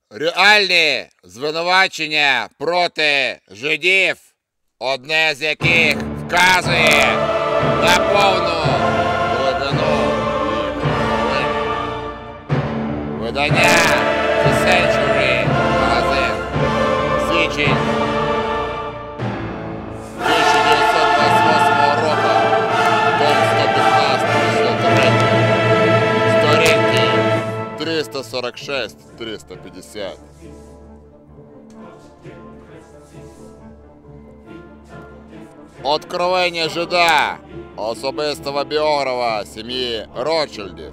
реальні звинувачення проти жидів, одне з яких вказує на повну глибину їх. Видання The Century магазин. Січень 1928 року. Том 115-103. Сторінки 346-350. Откровення жида, особистого біографа сім'ї Ротшильдів.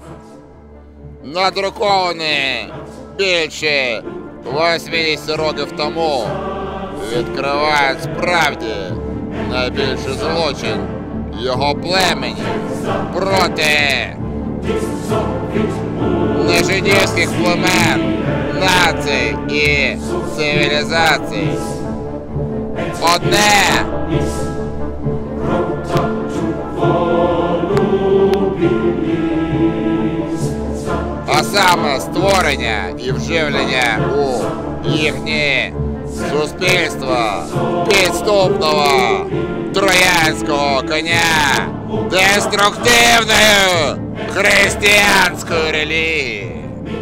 Надруковані більше 80 років тому, відкривають справді найбільший злочин його племені проти нежидівських племен, націй і цивілізацій. Одне а саме створення і вживлення у їхнє суспільство підступного троянського коня деструктивної християнської релігії.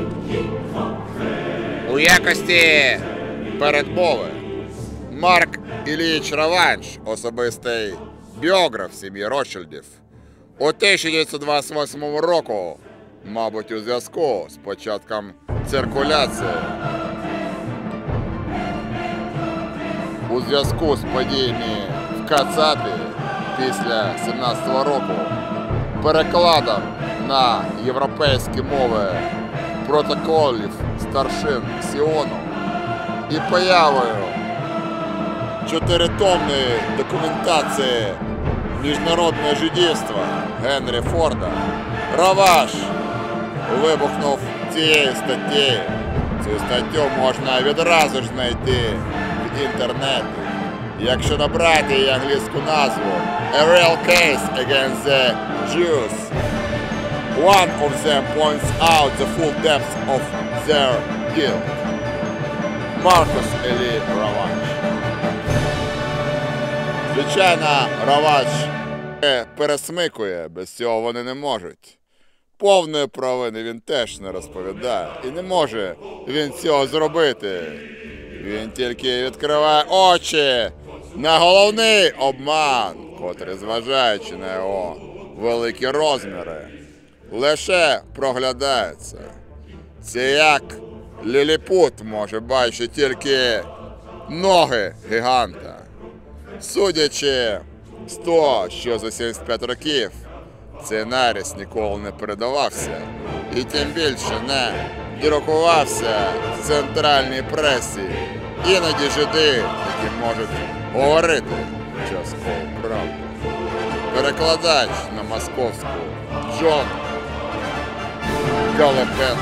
У якості передмови Марк Ілліч Раванш, особистий біограф сім'ї Ротшильдів, у 1928 року, мабуть, у зв'язку з початком циркуляції, у зв'язку з подіями в Кацапі після 17-го року, перекладом на європейські мови протоколів старшин Сіону і появою чотиритомної документації міжнародного жидівства Генрі Форда, Раванш вибухнув цією статтею. Цю статтю можна відразу ж знайти в інтернеті, якщо набрати її англійську назву A Real Case Against the Jews. One of them points out the full depth of their guilt. Маркус Елі Раванш. Звичайно, Раванш пересмикує, без цього вони не можуть. Повної провини він теж не розповідає. І не може він цього зробити. Він тільки відкриває очі на головний обман, котрий, зважаючи на його великі розміри, лише проглядається. Це як ліліпут може бачити тільки ноги гіганта. Судячи з того, що за 75 років цей нарис ніколи не передавався і тим більше не друкувався в центральній пресі, іноді жиди, які можуть говорити частково правду. Перекладач на московську Джон Галепен.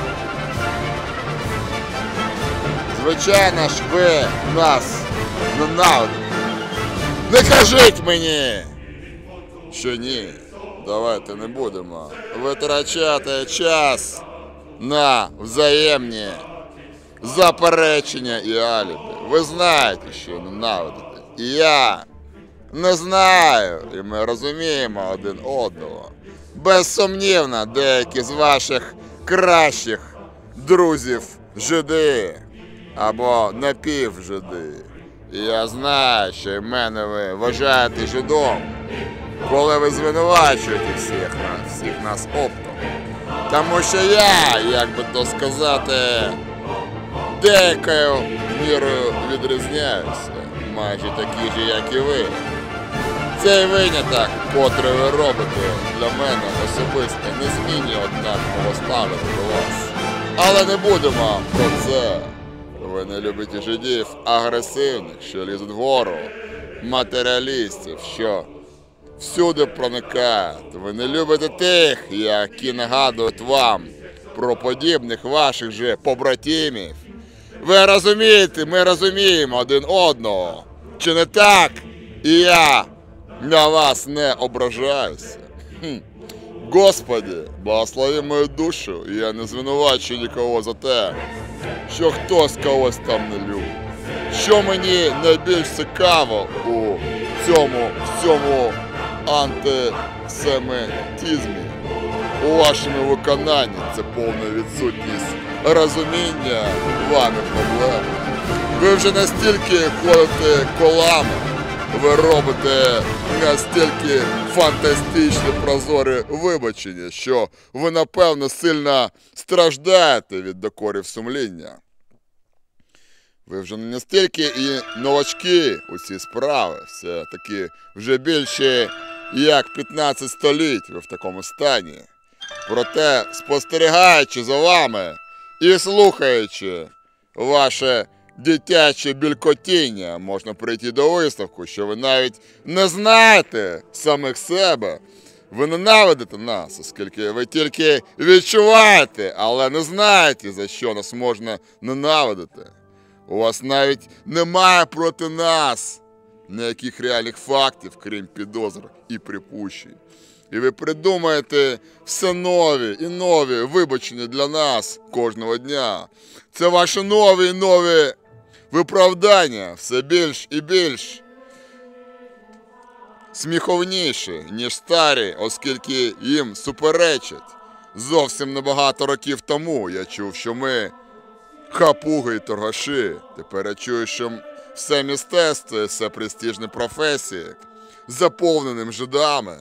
Звичайно ж, ви нас ненавидите. Не кажіть мені, що ні. Давайте не будемо витрачати час на взаємні заперечення і алібі. Ви знаєте, що ненавидите. І я не знаю, і ми розуміємо один одного. Безсумнівно, деякі з ваших кращих друзів жиди або напівжиди. І я знаю, що і мене ви вважаєте жидом, коли ви звинувачуєте всіх нас оптом. Тому що я, як би то сказати, деякою мірою відрізняюся, майже такі ж, як і ви. Цей виняток, котрий ви робите, для мене особисто не змінює однакового ставлення до вас. Але не будемо про це. Ви не любите жидів агресивних, що лізуть вгору, матеріалістів, що всюди проникають. Ви не любите тих, які нагадують вам про подібних ваших же побратимів. Ви розумієте, ми розуміємо один одного. Чи не так? І я на вас не ображаюся. Господи, благослови мою душу, я не звинувачую нікого за те, що хтось когось там не любить. Що мені найбільш цікаво у цьому всьому антисемітизмі, у вашому виконанні, це повна відсутність розуміння вами проблеми. Ви вже настільки ходите колами, ви робите настільки фантастичні прозорі вибачення, що ви, напевно, сильно страждаєте від докорів сумління. Ви вже не настільки і новачки у цій справі, все-таки вже більше як 15 століть ви в такому стані. Проте, спостерігаючи за вами і слухаючи ваше дитяче бількотіння, можна прийти до висновку, що ви навіть не знаєте самих себе. Ви ненавидите нас, оскільки ви тільки відчуваєте, але не знаєте, за що нас можна ненавидити. У вас навіть немає проти нас ніяких реальних фактів, крім підозр і припущень. І ви придумаєте все нові і нові вибачення для нас кожного дня. Це ваші нові і нові виправдання все більш і більш сміховніші, ніж старі, оскільки їм суперечать. Зовсім небагато років тому я чув, що ми хапуги і торгаші. Тепер я чую, що все мистецтво і все престижні професії заповненим жидами.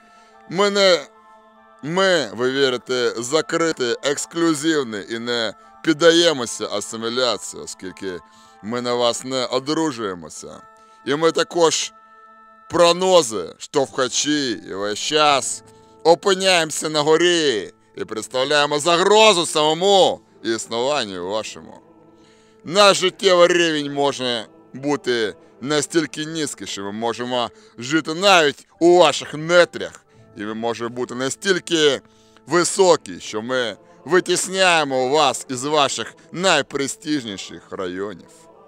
Ми, ви вірите, закриті, ексклюзивні і не піддаємося асиміляції, оскільки ми на вас не одружуємося. І ми також пронози, штовхачі, і весь час опиняємося на горі і представляємо загрозу самому існуванню вашому. Наш життєвий рівень може бути настільки низький, що ми можемо жити навіть у ваших нетрях, і ми можемо бути настільки високі, що ми витісняємо вас із ваших найпрестижніших районів.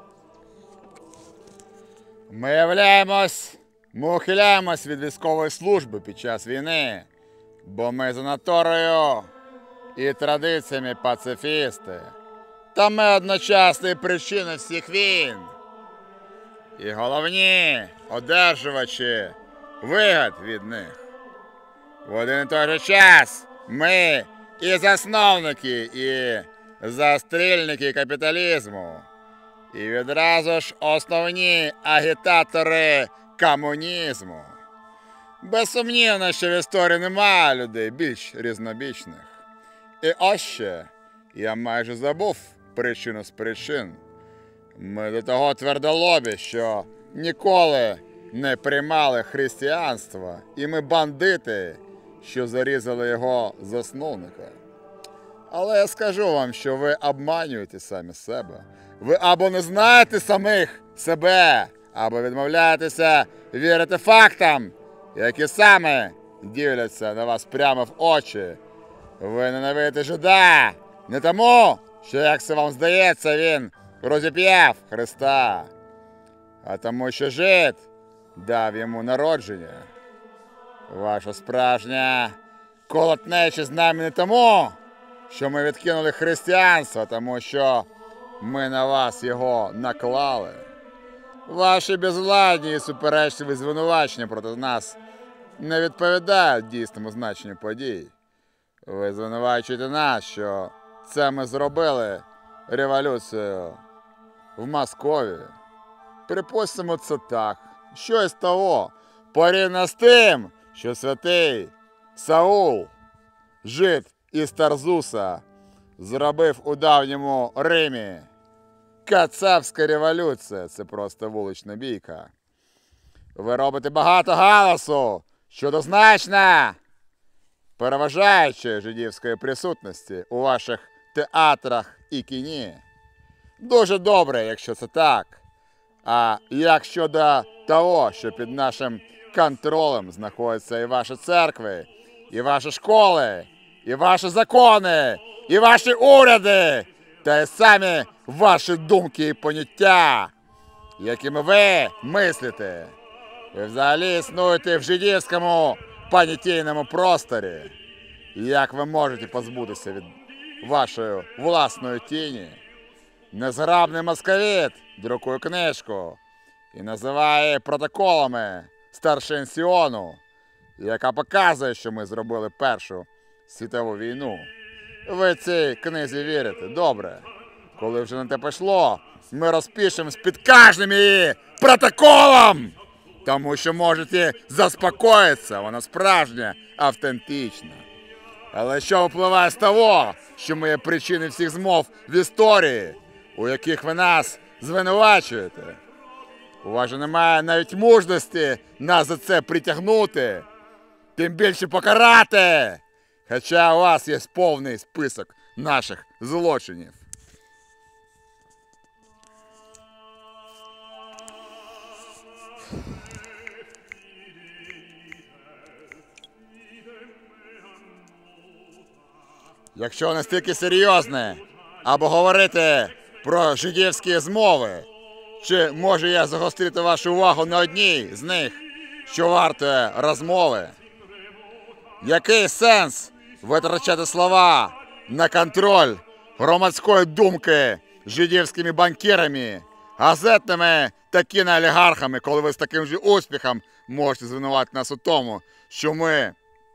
Ми ухиляємось від військової служби під час війни, бо ми за натурою і традиціями пацифісти. Та ми одночасні причини всіх війн. І головні одержувачі вигод від них. В один і той же час ми і засновники, і застрільники капіталізму. І відразу ж основні агітатори комунізму. Безсумнівно, що в історії немає людей більш різнобічних. І ось ще, я майже забув причину з причин. Ми до того твердолобі, що ніколи не приймали християнство, і ми бандити, що зарізали його засновника. Але я скажу вам, що ви обманюєте самі себе. Ви або не знаєте самих себе, або відмовляєтеся вірити фактам, які саме дивляться на вас прямо в очі. Ви ненавидите жида не тому, що, як це вам здається, він розіп'яв Христа, а тому, що жид дав йому народження. Ваша справжня колотнеча з нами не тому, що ми відкинули християнство, тому що ми на вас його наклали. Ваші безвладні і суперечливі звинувачення проти нас не відповідають дійсному значенню подій. Ви звинувачуєте нас, що це ми зробили революцію в Московії. Припустимо, це так. Що із того? Порівняно з тим, що святий Саул, жид із Тарзуса, зробив у давньому Римі. Кацапська революція – це просто вулична бійка. Ви робите багато галасу щодо значно переважаючої жидівської присутності у ваших театрах і кіні. Дуже добре, якщо це так. А як щодо того, що під нашим контролем знаходяться і ваші церкви, і ваші школи, і ваші закони, і ваші уряди, та й самі ваші думки і поняття, якими ви мислите. Ви взагалі існуєте в жидівському понятійному просторі. Як ви можете позбутися від вашої власної тіні? незграбний московіт друкує книжку і називає протоколами старшин Сіону, яка показує, що ми зробили Першу світову війну. Ви цій книзі вірите? Добре. Коли вже на те пішло, ми розпишемо під кожним її протоколом, тому що можете заспокоїтися, вона справжня, автентична. Але що випливає з того, що ми є причини всіх змов в історії, у яких ви нас звинувачуєте? У вас же немає навіть мужності нас за це притягнути, тим більше покарати, хоча у вас є повний список наших злочинів. Якщо настільки серйозне, або говорити про жидівські змови, чи може я загострити вашу увагу на одній з них, що вартує розмови? Який сенс витрачати слова на контроль громадської думки жидівськими банкірами, газетними та кіноолігархами, коли ви з таким же успіхом можете звинуватити нас у тому, що ми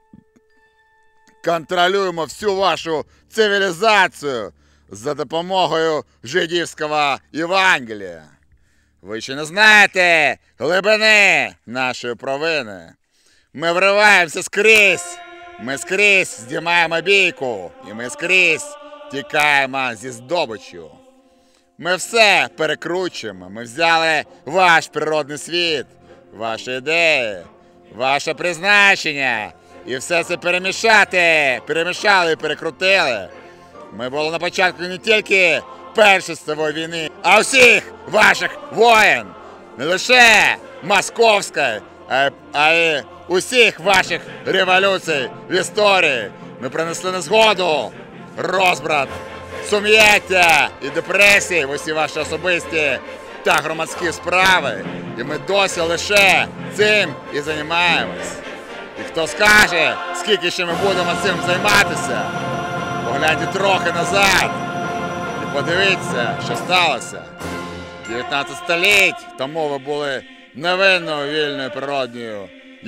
контролюємо всю вашу цивілізацію за допомогою жидівського Євангелія? Ви ще не знаєте глибини нашої провини. Ми вриваємося скрізь. Ми скрізь здіймаємо бійку. І ми скрізь тікаємо зі здобиччю. Ми все перекручуємо. Ми взяли ваш природний світ, ваші ідеї, ваше призначення. І все це перемішали і перекрутили. Ми були на початку не тільки Першої світової війни, а всіх ваших воєн. Не лише московської, а й усіх ваших революцій в історії. Ми принесли незгоду, розбрат, сум'яття і депресії в усі ваші особисті та громадські справи. І ми досі лише цим і займаємось. І хто скаже, скільки ще ми будемо цим займатися, погляньте трохи назад і подивіться, що сталося. 19 століть тому ви були невинною, вільною, природньою,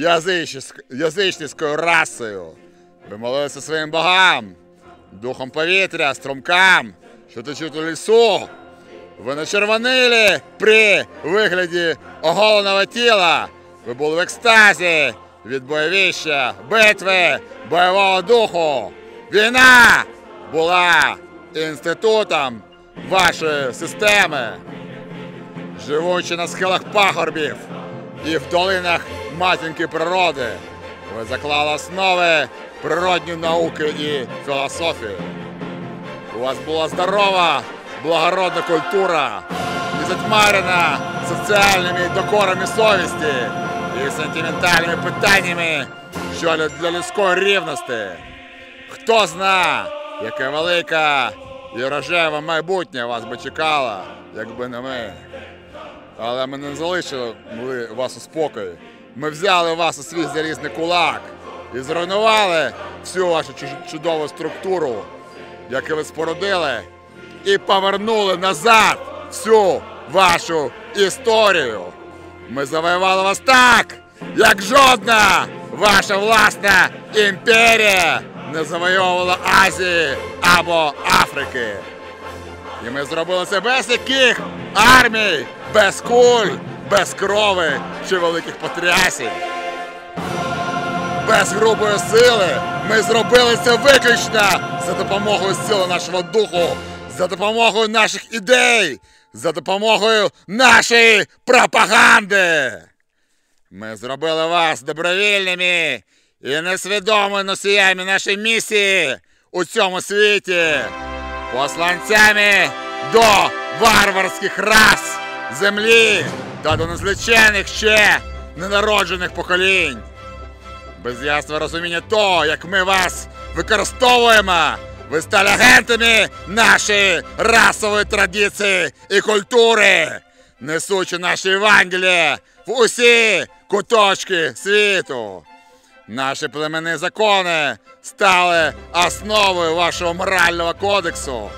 язичницькою расою. Ви молилися своїм богам, духом повітря, струмкам, що течуть у лісу. Ви не червонили при вигляді оголеного тіла. Ви були в екстазі від бойовища, битви, бойового духу. Війна була інститутом вашої системи. Живучи на схилах пагорбів і в долинах матінки природи, ви заклали основи природної науки і філософії. У вас була здорова, благородна культура, не затьмарена соціальними докорами совісті і сентиментальними питаннями щодо для людської рівності. Хто зна, яке велике і рожеве майбутнє вас би чекало, якби не ми. Але ми не залишили вас у спокої. Ми взяли вас у свій залізний кулак і зруйнували всю вашу чудову структуру, яку ви спорудили, і повернули назад всю вашу історію. Ми завоювали вас так, як жодна ваша власна імперія не завойовувала Азії або Африки. І ми зробили це без яких армій, без куль, без крови чи великих потрясень. Без грубої сили ми зробили це виключно за допомогою сили нашого духу, за допомогою наших ідей, за допомогою нашої пропаганди. Ми зробили вас добровільними і несвідомими носіями нашої місії у цьому світі, посланцями до варварських рас землі та до незлічених ще ненароджених поколінь. Без ясного розуміння того, як ми вас використовуємо, ви стали агентами нашої расової традиції і культури, несучи наші Євангелія в усі куточки світу. Наші племенні закони стали основою вашого морального кодексу.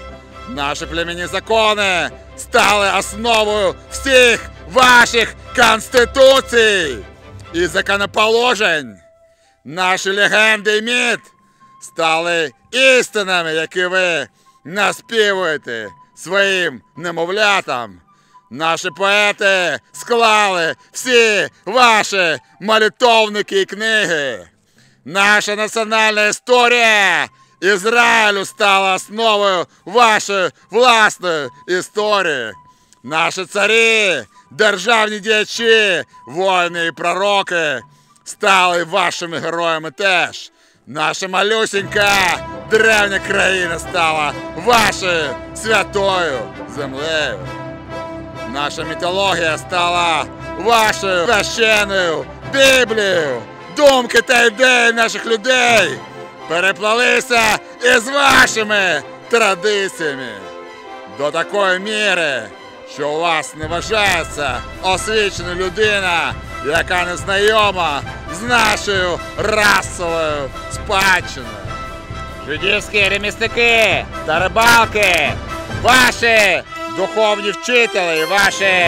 Наші племінні закони стали основою всіх ваших конституцій і законоположень. Наші легенди і міт стали істинами, які ви наспівуєте своїм немовлятам. Наші поети склали всі ваші молитовники і книги. Наша національна історія Ізраїлю стала основою вашої власної історії. Наші царі, державні діячі, воїни і пророки стали вашими героями теж. Наша малюсенька древня країна стала вашою святою землею. Наша мітологія стала вашою священною Біблією. Думки та ідеї наших людей переплалися із вашими традиціями. До такої міри, що у вас не вважається освічена людина, яка не знайома з нашою расовою спадщиною. Жидівські ремісники та рибалки, ваші духовні вчителі, ваші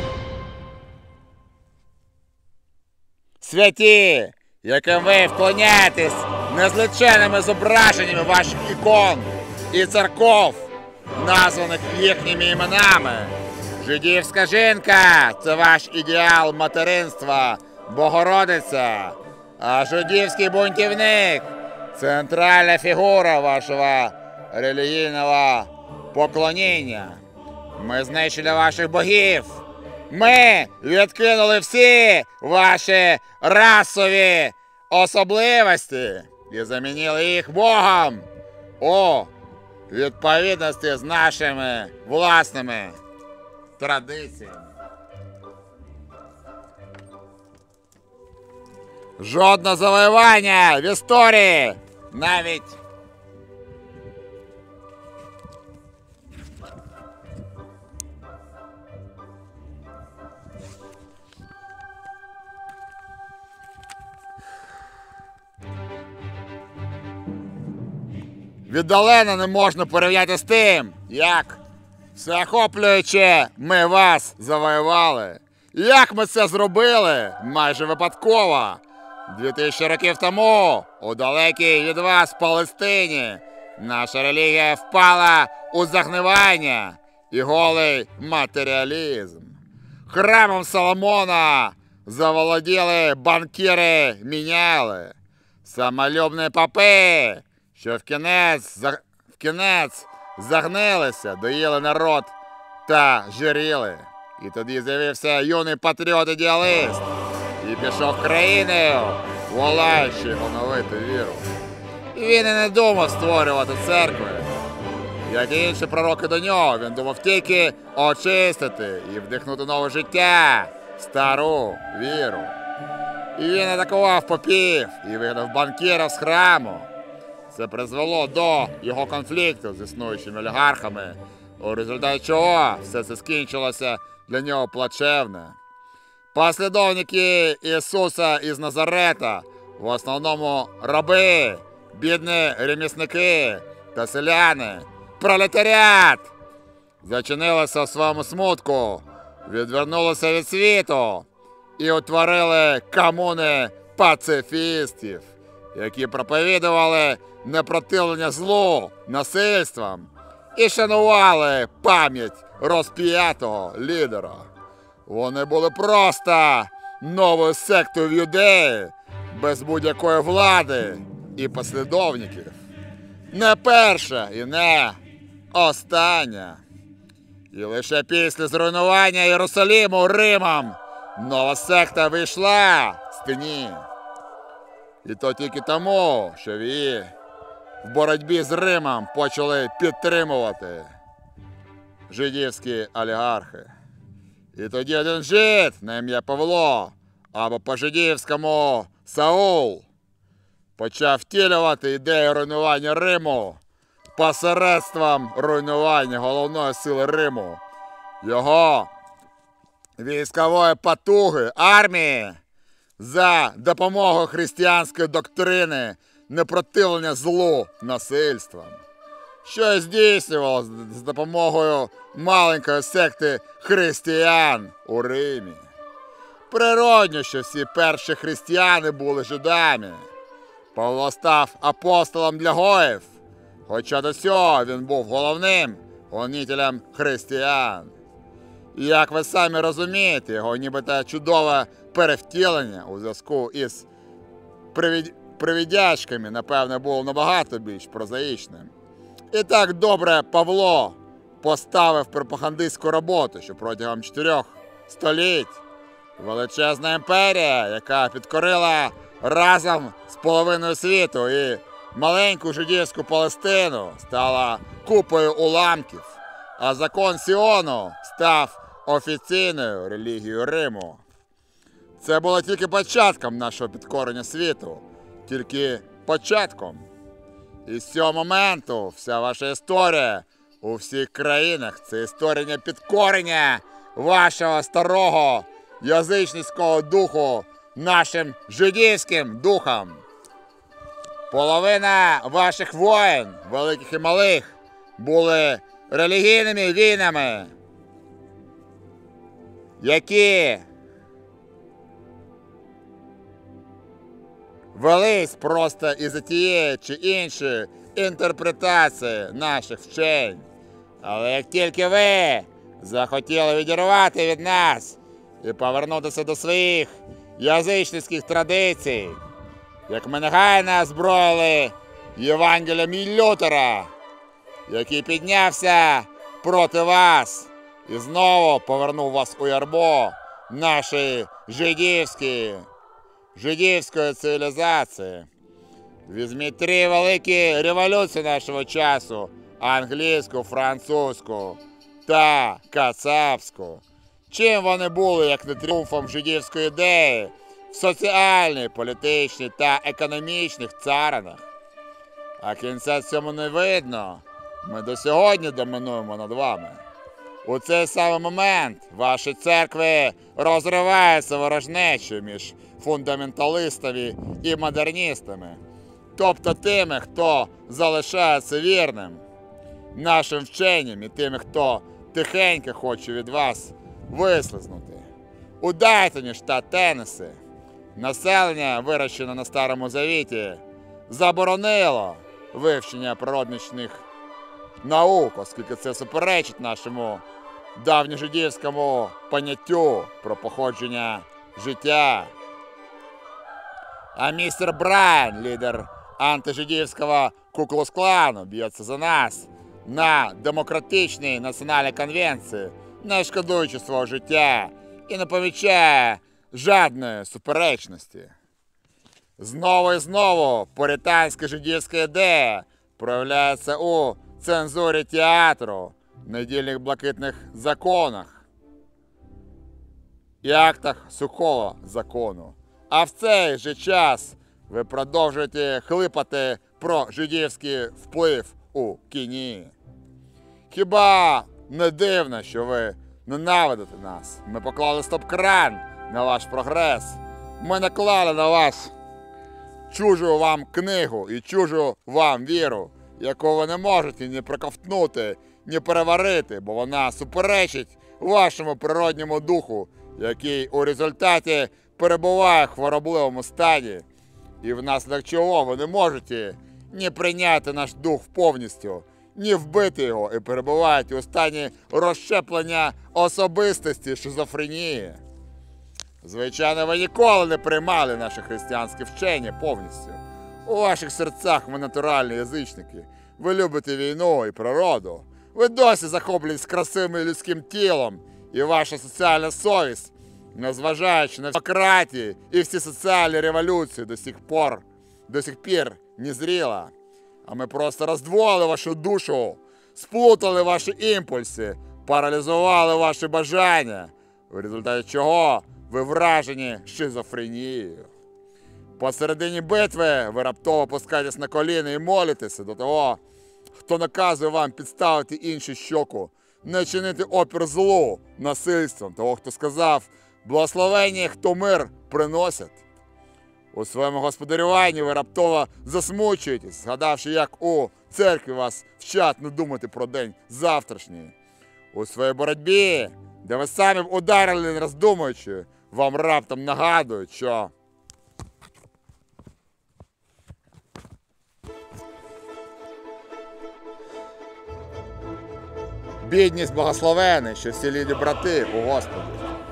святі, яким ви вклоняєтесь незліченними зображеннями ваших ікон і церков, названих їхніми іменами. Жидівська жінка – це ваш ідеал материнства, Богородиця, а жидівський бунтівник – центральна фігура вашого релігійного поклоніння. Ми знищили ваших богів. Ми відкинули всі ваші расові особливості і замінили їх Богом у відповідності з нашими власними традиціями. Жодне завоювання в історії, навіть віддалено не можна порівняти з тим, як всеохоплююче ми вас завоювали. Як ми це зробили майже випадково. 2000 років тому у далекій від вас Палестині наша релігія впала у загнивання і голий матеріалізм. Храмом Соломона заволоділи банкіри-міняли, самолюбні попи, що в кінець загнилися, доїли народ та жиріли. І тоді з'явився юний патріот-ідеаліст і пішов країною, волаючи оновити віру. І він і не думав створювати церкви. Як і інші пророки до нього, він думав тільки очистити і вдихнути нове життя в стару віру. І він атакував попів і вигнав банкірів з храму. Це призвело до його конфлікту з існуючими олігархами, у результаті чого все це скінчилося для нього плачевне. Послідовники Ісуса із Назарета, в основному раби, бідні ремісники та селяни, пролетаріат, зачинилися у своєму смутку, відвернулися від світу і утворили комуни пацифістів, які проповідували непротивлення злу насильством і шанували пам'ять розп'ятого лідера. Вони були просто новою сектою в Юдеї, без будь-якої влади і послідовників. Не перша і не остання. І лише після зруйнування Єрусалиму Римом нова секта вийшла з тіні. І то тільки тому, що її в боротьбі з Римом почали підтримувати жидівські олігархи. І тоді один жид на ім'я Павло, або по-жидівському Саул, почав втілювати ідею руйнування Риму посередством руйнування головної сили Риму, його військової потуги, армії, за допомогою християнської доктрини непротивлення злу насильством. що здійснювалося з допомогою маленької секти християн у Римі. Природньо, що всі перші християни були жидами. Павло став апостолом для гоїв, хоча до цього він був головним гонителем християн. І як ви самі розумієте, його нібито чудове перевтілення у зв'язку із привідячками, напевне, було набагато більш прозаїчним. І так добре Павло поставив пропагандистську роботу, що протягом 4 століть величезна імперія, яка підкорила разом з половиною світу і маленьку жидівську Палестину, стала купою уламків, а закон Сіону став офіційною релігією Риму. Це було тільки початком нашого підкорення світу, тільки початком. І з цього моменту вся ваша історія у всіх країнах – це історія підкорення вашого старого язичницького духу нашим жидівським духом. Половина ваших воїн, великих і малих, були релігійними війнами, які велись просто із-за тієї чи іншої інтерпретації наших вчень. Але як тільки ви захотіли відірвати від нас і повернутися до своїх язичницьких традицій, як ми негайно озброїли Євангелієм Лютера, який піднявся проти вас і знову повернув вас у ярмо нашої жидівської цивілізації. Візьміть 3 великі революції нашого часу – англійську, французьку та кацапську. Чим вони були, як не тріумфом жидівської ідеї в соціальній, політичній та економічних царинах? А кінця цьому не видно. Ми до сьогодні домінуємо над вами. У цей самий момент ваші церкви розриваються ворожнечою між фундаменталистами і модерністами, тобто тими, хто залишається вірним нашим вченням і тими, хто тихенько хоче від вас вислизнути. У Дайтоні, штат Теннессі, населення, вирощене на Старому Завіті, заборонило вивчення природничних наук, оскільки це суперечить нашому давньожидівському поняттю про походження життя. А містер Брайан, лідер антижидівського Ку-Клукс-Клану, б'ється за нас на демократичній національній конвенції, не шкодуючи свого життя і не помічає жодної суперечності. Знову і знову пуританська жидівська ідея проявляється у цензурі театру, недільних блакитних законах і актах сухого закону. А в цей же час ви продовжуєте хлипати про жидівський вплив у кіні. Хіба не дивно, що ви ненавидите нас? Ми поклали стоп-кран на ваш прогрес. Ми наклали на вас чужу вам книгу і чужу вам віру, яку ви не можете ні проковтнути, ні переварити, бо вона суперечить вашому природньому духу, який у результаті перебуває в хворобливому стані, і внаслідок чого ви не можете ні прийняти наш дух повністю, ні вбити його, і перебуваєте у стані розщеплення особистості шизофренії. Звичайно, ви ніколи не приймали наші християнські вчення повністю. У ваших серцях ви натуральні язичники. Ви любите війну і природу. Ви досі захоплюєтесь красивим людським тілом, і ваша соціальна совість, незважаючи на демократії і всі соціальні революції, до сих пір не зріла. А ми просто роздвоїли вашу душу, сплутали ваші імпульси, паралізували ваші бажання, в результаті чого ви вражені шизофренією. Посередині битви ви раптово опускаєтесь на коліна і молитеся до того, хто наказує вам підставити іншу щоку, не чинити опір злу, насильством, того, хто сказав, благословення, хто мир приносять. У своєму господарюванні ви раптово засмучуєтесь, згадавши, як у церкві вас вчать не думати про день завтрашній. У своїй боротьбі, де ви самі б ударили, не роздумуючи, вам раптом нагадують, що бідність благословена, що всі люди брати у Господі.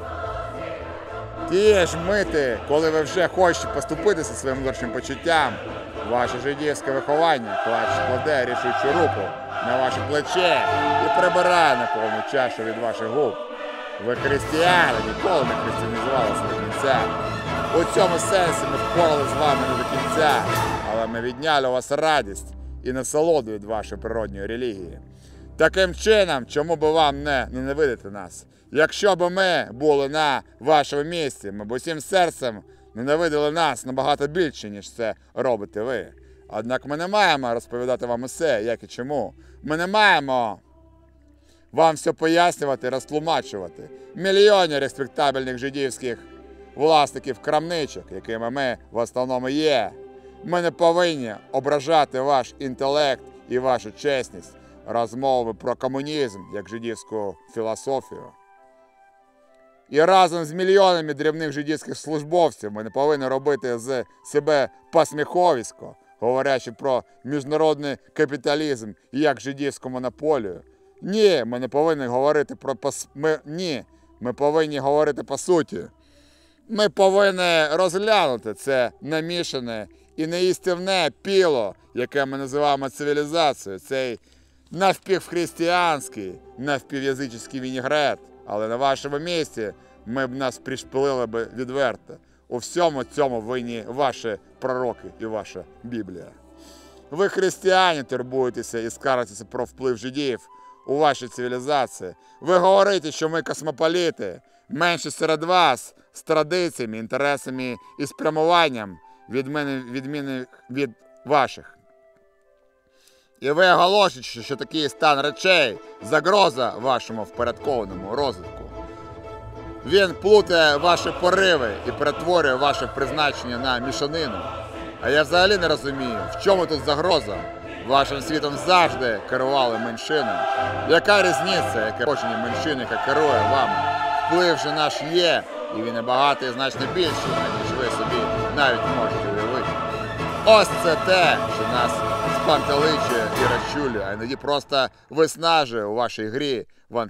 Ті ж мити, коли ви вже хочете поступитися своїм внутрішнім почуттям, ваше жидівське виховання кладе рішучу руку на ваше плече і прибирає на повну чашу від ваших губ. Ви християни, ніколи не християнізувалися до кінця. У цьому сенсі ми впорали з вами не до кінця, але ми відняли у вас радість і насолоду від вашої природньої релігії. Таким чином, чому би вам не ненавидити нас? Якщо б ми були на вашому місці, ми б усім серцем ненавидили нас набагато більше, ніж це робите ви. Однак ми не маємо розповідати вам усе, як і чому. Ми не маємо вам все пояснювати і розтлумачувати. Мільйони респектабельних жидівських власників крамничок, якими ми в основному є. Ми не повинні ображати ваш інтелект і вашу чесність розмови про комунізм, як жидівську філософію. І разом з мільйонами дрібних жидівських службовців ми не повинні робити з себе посміховисько, говорячи про міжнародний капіталізм як жидівську монополію. Ні, ми не повинні говорити про ми повинні говорити по суті. Ми повинні розглянути це намішане і неїстівне піло, яке ми називаємо цивілізацією, цей навпівхристиянський, навпів'язичний вінігрет. Але на вашому місці ми б нас пришпилили б відверто. У всьому цьому винні ваші пророки і ваша Біблія. Ви, християни, турбуєтеся і скаржитеся про вплив жидів у вашій цивілізації. Ви говорите, що ми космополіти, менші серед вас, з традиціями, інтересами і спрямуванням відмінних від ваших. І ви оголошуєте, що такий стан речей – загроза вашому впорядкованому розвитку. Він плутає ваші пориви і перетворює ваше призначення на мішанину. А я взагалі не розумію, в чому тут загроза? Вашим світом завжди керували меншини. Яка різниця, яке почення меншини, яка керує вами? Вплив же наш є, і він набагато і значно більший, ніж ви собі навіть можете уявити. Ось це те, що нас спантеличує і розчулює, а іноді просто виснажує у вашій грі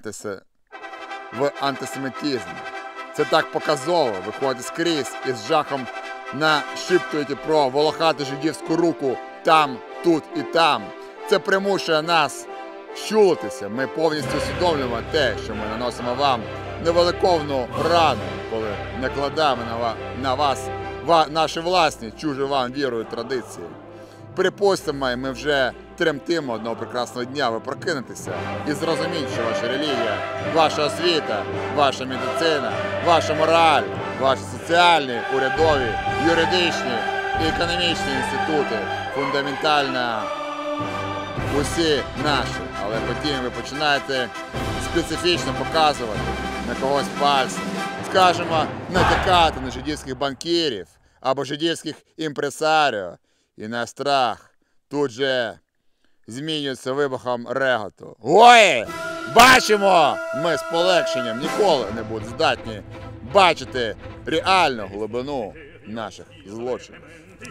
в антисемітизм. Це так показово, виходить скрізь і з жахом нашіптуєте про волохату жидівську руку там, тут і там. Це примушує нас щулитися. Ми повністю усвідомлюємо те, що ми наносимо вам невеликовну рану, коли накладаємо на вас наші власні, чужі вам вірою традиції. Припустимо, ми вже тремтимо одного прекрасного дня, ви прокинетеся і зрозумієте, що ваша релігія, ваша освіта, ваша медицина, ваша мораль, ваші соціальні, урядові, юридичні і економічні інститути фундаментально усі наші. Але потім ви починаєте специфічно показувати на когось пальцем, скажімо, натякати на жидівських банкірів або жидівських імпресаріо. І наш страх тут же змінюється вибухом реготу. Ой! Бачимо! Ми з полегшенням ніколи не будемо здатні бачити реальну глибину наших злочинів.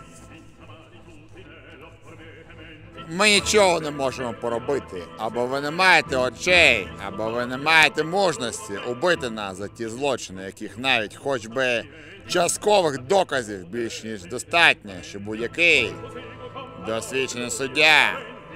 Ми нічого не можемо поробити. Або ви не маєте очей, або ви не маєте мужності убити нас за ті злочини, яких навіть хоч би часткових доказів більш ніж достатньо, що будь-який досвідчений суддя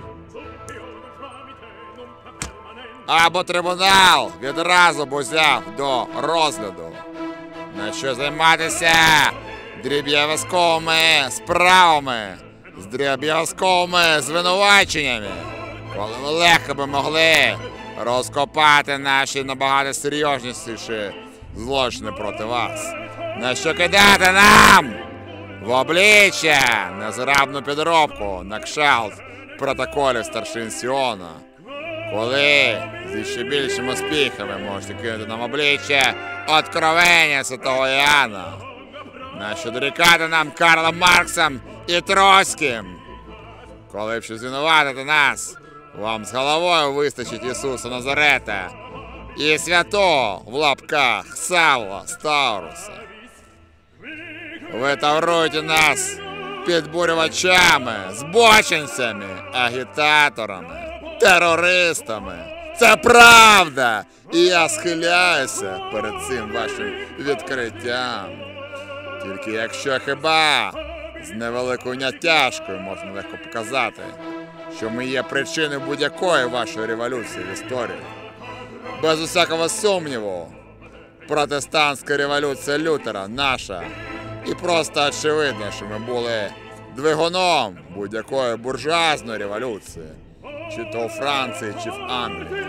або трибунал відразу б узяв до розгляду. На що займатися дріб'язковими справами, з дріб'язковими звинуваченнями, коли ми легко би могли розкопати наші набагато серйозніші злочини проти вас. На що кидати нам в обличчя незграбну підробку на кшталт протоколів старшин Сіона, коли зі ще більшими успіхами можете кинути нам обличчя откровення святого Іоанна. нащо дорікати нам Карлом Марксом і Троцьким? Коли б щось звинуватити нас, вам з головою вистачить Ісуса Назарета і святого в лапках Савла Стауруса. Ви тавруєте нас підбурювачами, збочинцями, агітаторами, терористами. Це правда! І я схиляюся перед цим вашим відкриттям. Тільки якщо хіба з невеликою натяжкою можна легко показати, що ми є причиною будь-якої вашої революції в історії. Без усякого сумніву, протестантська революція Лютера наша. І просто очевидно, що ми були двигуном будь-якої буржуазної революції, чи то у Франції, чи в Англії.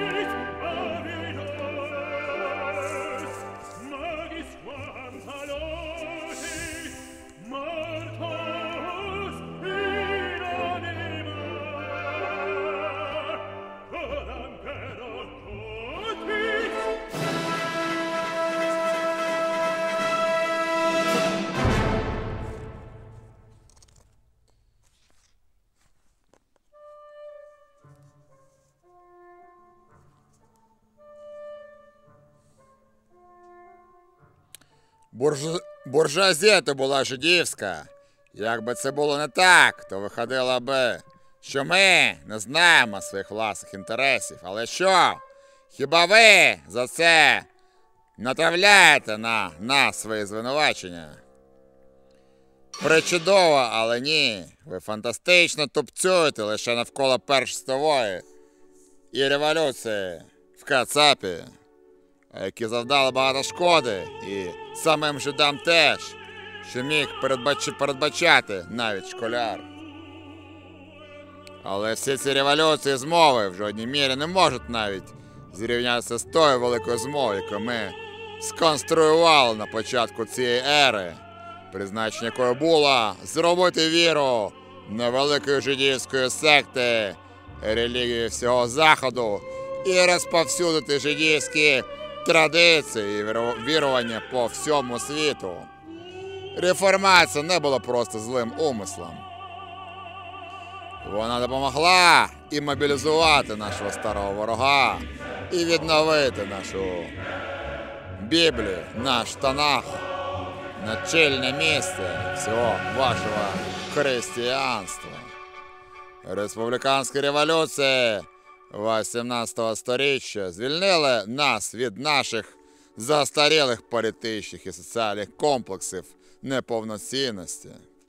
Буржуазія то була жидівська. Якби це було не так, то виходило би, що ми не знаємо своїх власних інтересів. Але що? Хіба ви за це натравляєте на нас свої звинувачення? Причудово, але ні. Ви фантастично тупцюєте лише навколо Першої світової і революції в Кацапі, які завдали багато шкоди, і самим жидам теж, що міг передбачати навіть школяр. Але всі ці революції змови в жодній мірі не можуть навіть зрівнятися з тою великою змовою, яку ми сконструювали на початку цієї ери, призначення якої було зробити віру невеликої жидівської секти, релігії всього Заходу і розповсюдити жидівські традиції і вірування по всьому світу. Реформація не була просто злим умислом. Вона допомогла і мобілізувати нашого старого ворога, і відновити нашу Біблію, наш Танах, на чільне місце всього вашого християнства. Республіканська революція 18 сторіччя звільнили нас від наших застарілих політичних і соціальних комплексів неповноцінності.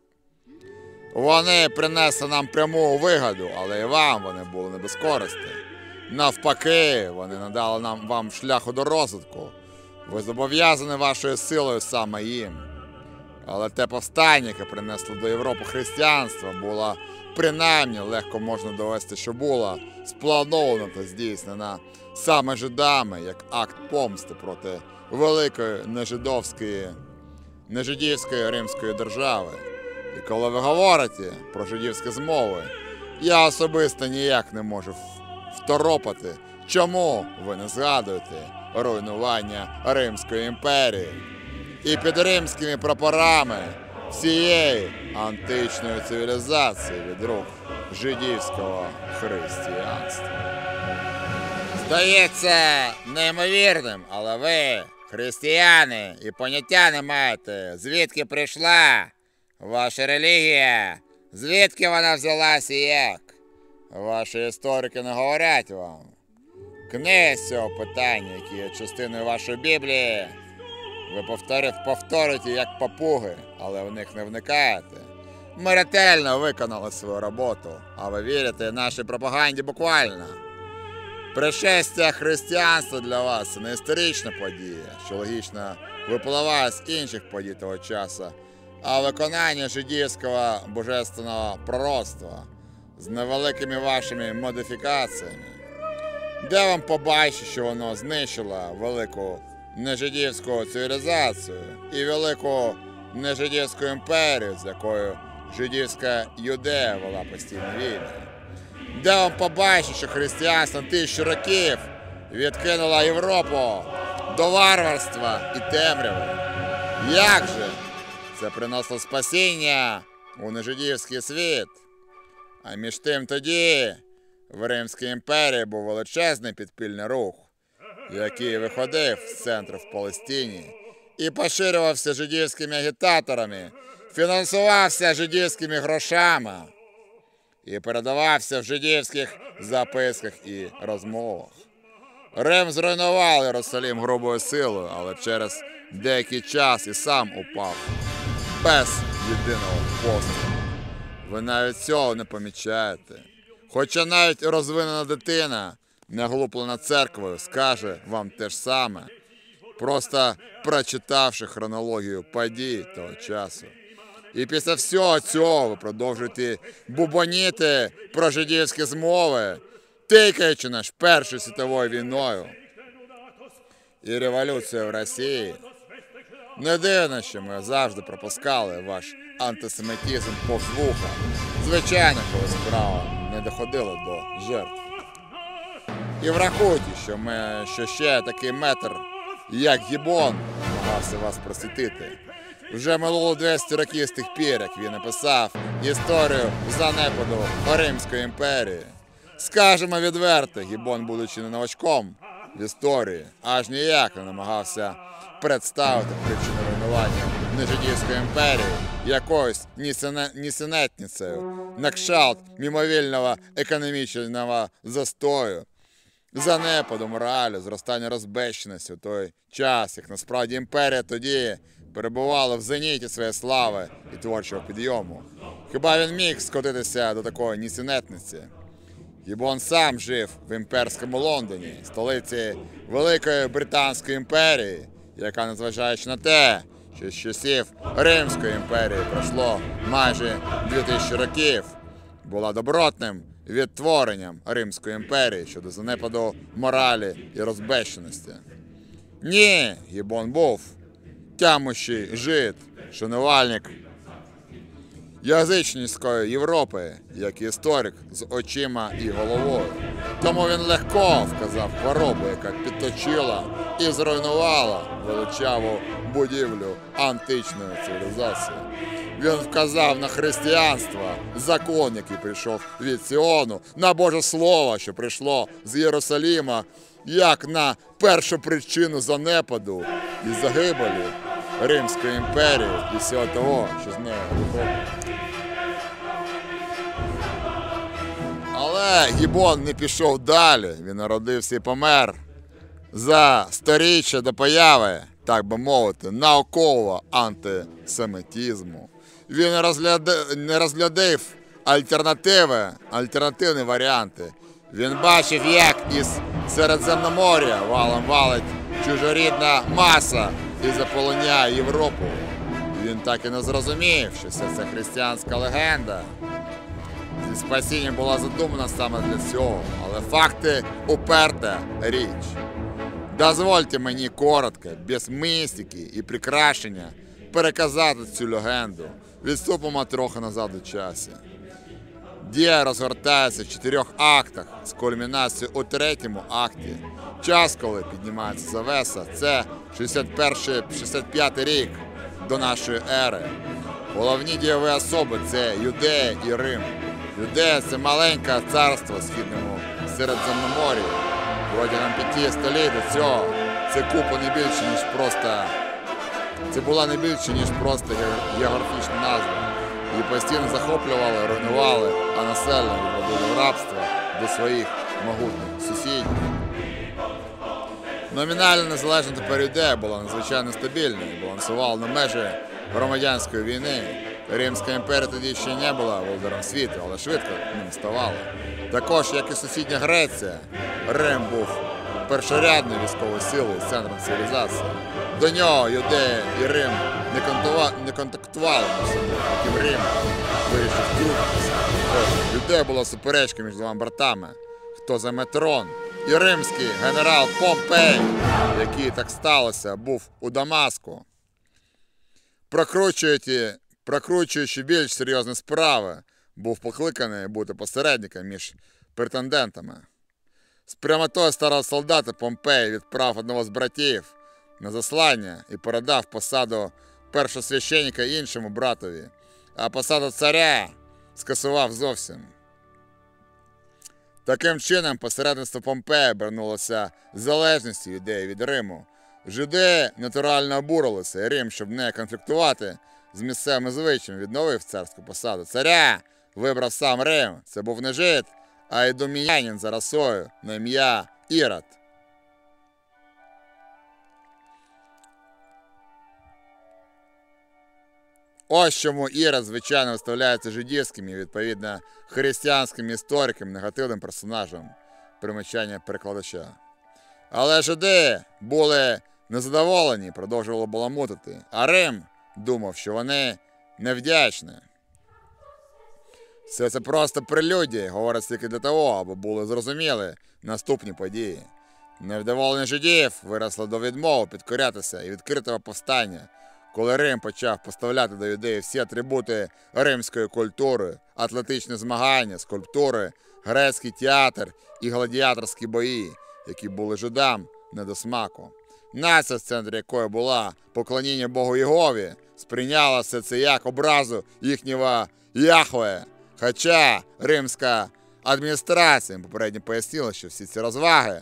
Вони принесли нам пряму вигоду, але і вам вони були не без користі. Навпаки, вони надали вам шляху до розвитку. Ви зобов'язані вашою силою саме їм. Але те повстання, яке принесло до Європи християнство, було принаймні легко можна довести, що було сплановано та здійснено саме жидами, як акт помсти проти великої нежидівської римської держави. І коли ви говорите про жидівські змови, я особисто ніяк не можу второпати, чому ви не згадуєте руйнування Римської імперії. І під римськими прапорами всієї античної цивілізації від рук жидівського християнства. Здається неймовірним, але ви, християни, і поняття не маєте, звідки прийшла ваша релігія, звідки вона взялася і як. Ваші історики не говорять вам. Книги з цього питання, які є частиною вашої Біблії, ви повторюєте як папуги, але в них не вникаєте. Ми ретельно виконали свою роботу, а ви вірите нашій пропаганді буквально. Пришестя християнства для вас – не історична подія, що логічно випливає з інших подій того часу, а виконання жидівського божественного пророцтва з невеликими вашими модифікаціями. Де вам побачить, що воно знищило велику нежидівську цивілізацію і велику нежидівську імперію, з якою жидівська Юдея вела постійні війни? Де вам побачить, що християнство 1000 років відкинуло Європу до варварства і темряви? Як же Це приносило спасіння у нежидівський світ. А між тим тоді в Римській імперії був величезний підпільний рух, який виходив з центру в Палестині і поширювався жидівськими агітаторами, фінансувався жидівськими грошами і передавався в жидівських записках і розмовах. Рим зруйнував Єрусалим грубою силою, але через деякий час і сам упав без єдиного пострілу. Ви навіть цього не помічаєте. Хоча навіть розвинена дитина, наглуплена церквою, скаже вам те ж саме, просто прочитавши хронологію подій того часу. І після всього цього ви продовжуєте бубоніти про жидівські змови, тикаючи наш Першою світовою війною і революцією в Росії. Не дивно, що ми завжди пропускали ваш антисемітизм повз вуха. Звичайно, коли справа не доходила до жертв. І врахуйте, що ще такий метр, як Гібон, намагався вас просвітити. Вже минуло 200 років з тих пір, як він написав історію занепаду Римської імперії. Скажемо відверто, Гібон, будучи не новачком в історії, аж ніяк не намагався представити причину руйнування нежидівської імперії якоюсь нісенітницею, на кшталт мимовільного економічного застою, занепаду моралі, зростання розбещеності у той час, як насправді імперія тоді перебувала в зеніті своєї слави і творчого підйому. Хіба він міг скотитися до такої нісенітниці? Гібон сам жив в імперському Лондоні, столиці Великої Британської імперії, яка, незважаючи на те, що з часів Римської імперії пройшло майже 2000 років, була добротним відтворенням Римської імперії щодо занепаду моралі і розбещеності. Ні, Гібон був тямущий жид, шанувальник язичницької Європи, як історик з очима і головою. Тому він легко вказав хворобу, яка підточила і зруйнувала величаву будівлю античної цивілізації. Він вказав на християнство, закон, який прийшов від Сіону, на Боже Слово, що прийшло з Єрусалима, як на першу причину занепаду і загибелі Римської імперії і всього того, що з нею виходить. Але Гібон не пішов далі, він народився і помер за сторіччя до появи, так би мовити, наукового антисемітизму. Він не розглядав альтернативні варіанти. Він бачив, як із Середземномор'я валом валить чужорідна маса і заполоняє Європу. Він так і не зрозумів, що вся ця християнська легенда зі спасінням була задумана саме для цього. Але факти уперта річ. Дозвольте мені коротко, без містики і прикрашення, переказати цю легенду. Відступимо трохи назад у часі. Дія розгортається в 4 актах з кульмінацією у 3-му акті. Час, коли піднімається завеса, це 65 рік до нашої ери. Головні дієві особи – це Юдея і Рим. Юдея – це маленьке царство в східному Середземномор'ї. Протягом 5 століть до цього це купа не більше, ніж просто... Це була не більше, ніж просто географічна назва. Її постійно захоплювали, руйнували, а населення виводили в рабство до своїх могутніх сусідів. Номінально незалежна тепер ідея була надзвичайно стабільною і балансувала на межі громадянської війни. Римська імперія тоді ще не була володарем світу, але швидко ним ставала. Також, як і сусідня Греція, Рим був першорядною військовою силою з центром цивілізації. До нього Юдея і Рим не контактували між собою, потім Рим вирішив втрутитися. Юдея була суперечка між двома братами, хто займе трон. І римський генерал Помпей, який так сталося, був у Дамаску. Прокручуючи більш серйозні справи, був покликаний бути посередником між претендентами. З прямотою старого солдата Помпей відправив одного з братів на заслання і передав посаду першосвященника іншому братові, а посаду царя скасував зовсім. Таким чином, посередництво Помпея обернулося залежністю ідеї від Риму. Жиди натурально обурилися, і Рим, щоб не конфліктувати з місцевими звичаями, відновив царську посаду. Царя вибрав сам Рим. Це був не жид, а ідуміянин за расою на ім'я Ірод. Ось чому Ірод, звичайно, виставляється жидівським і, відповідно, християнським істориком, негативним персонажем, примечання перекладача. Але жиди були незадоволені, продовжували баламутити, а Рим думав, що вони невдячні. Все це просто прелюдія, говорить тільки для того, аби були зрозуміли наступні події. Невдоволення жидів виросло до відмови підкорятися і відкритого повстання, коли Рим почав поставляти до юдеїв всі атрибути римської культури, атлетичні змагання, скульптури, грецький театр і гладіаторські бої, які були жидам не до смаку. Нація, в центрі якої була поклоніння Богу Єгові, сприйняла все це як образу їхнього Яхве. Хоча римська адміністрація попередньо пояснила, що всі ці розваги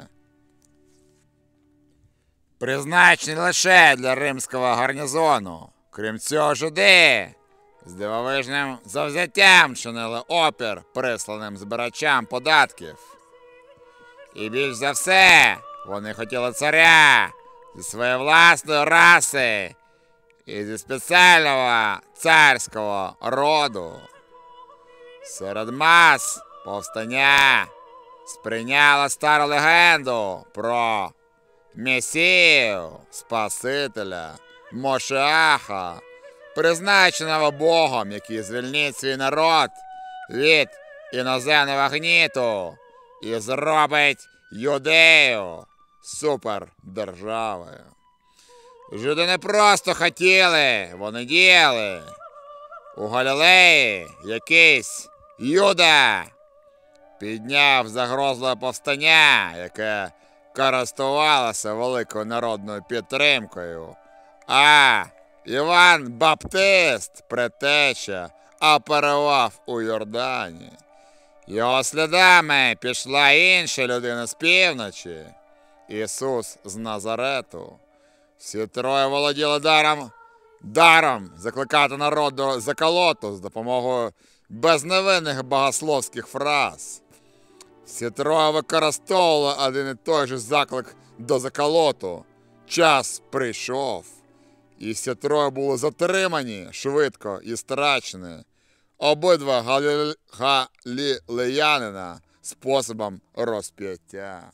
призначені лише для римського гарнізону. Крім цього, жиди з дивовижним завзяттям чинили опір присланим збирачам податків. І більш за все, вони хотіли царя зі своєї власної раси і зі спеціального царського роду. Серед мас повстання сприйняло стару легенду про Месію, Спасителя, Мошеаха, призначеного Богом, який звільнить свій народ від іноземного гніту і зробить Юдею супердержавою. Жиди не просто хотіли, вони діяли. У Галілеї якийсь Юда підняв загрозливе повстання, яке користувалося великою народною підтримкою, а Іван Баптист, предтеча, оперував у Йордані. Його слідами пішла інша людина з півночі, Ісус з Назарету. Всі троє володіли даром закликати народ до заколоту з допомогою безневинних богословських фраз. Всі троє використовували один і той же заклик до заколоту. Час прийшов. І всі троє були затримані швидко і страчені. Обидва галілеянина способом розп'яття.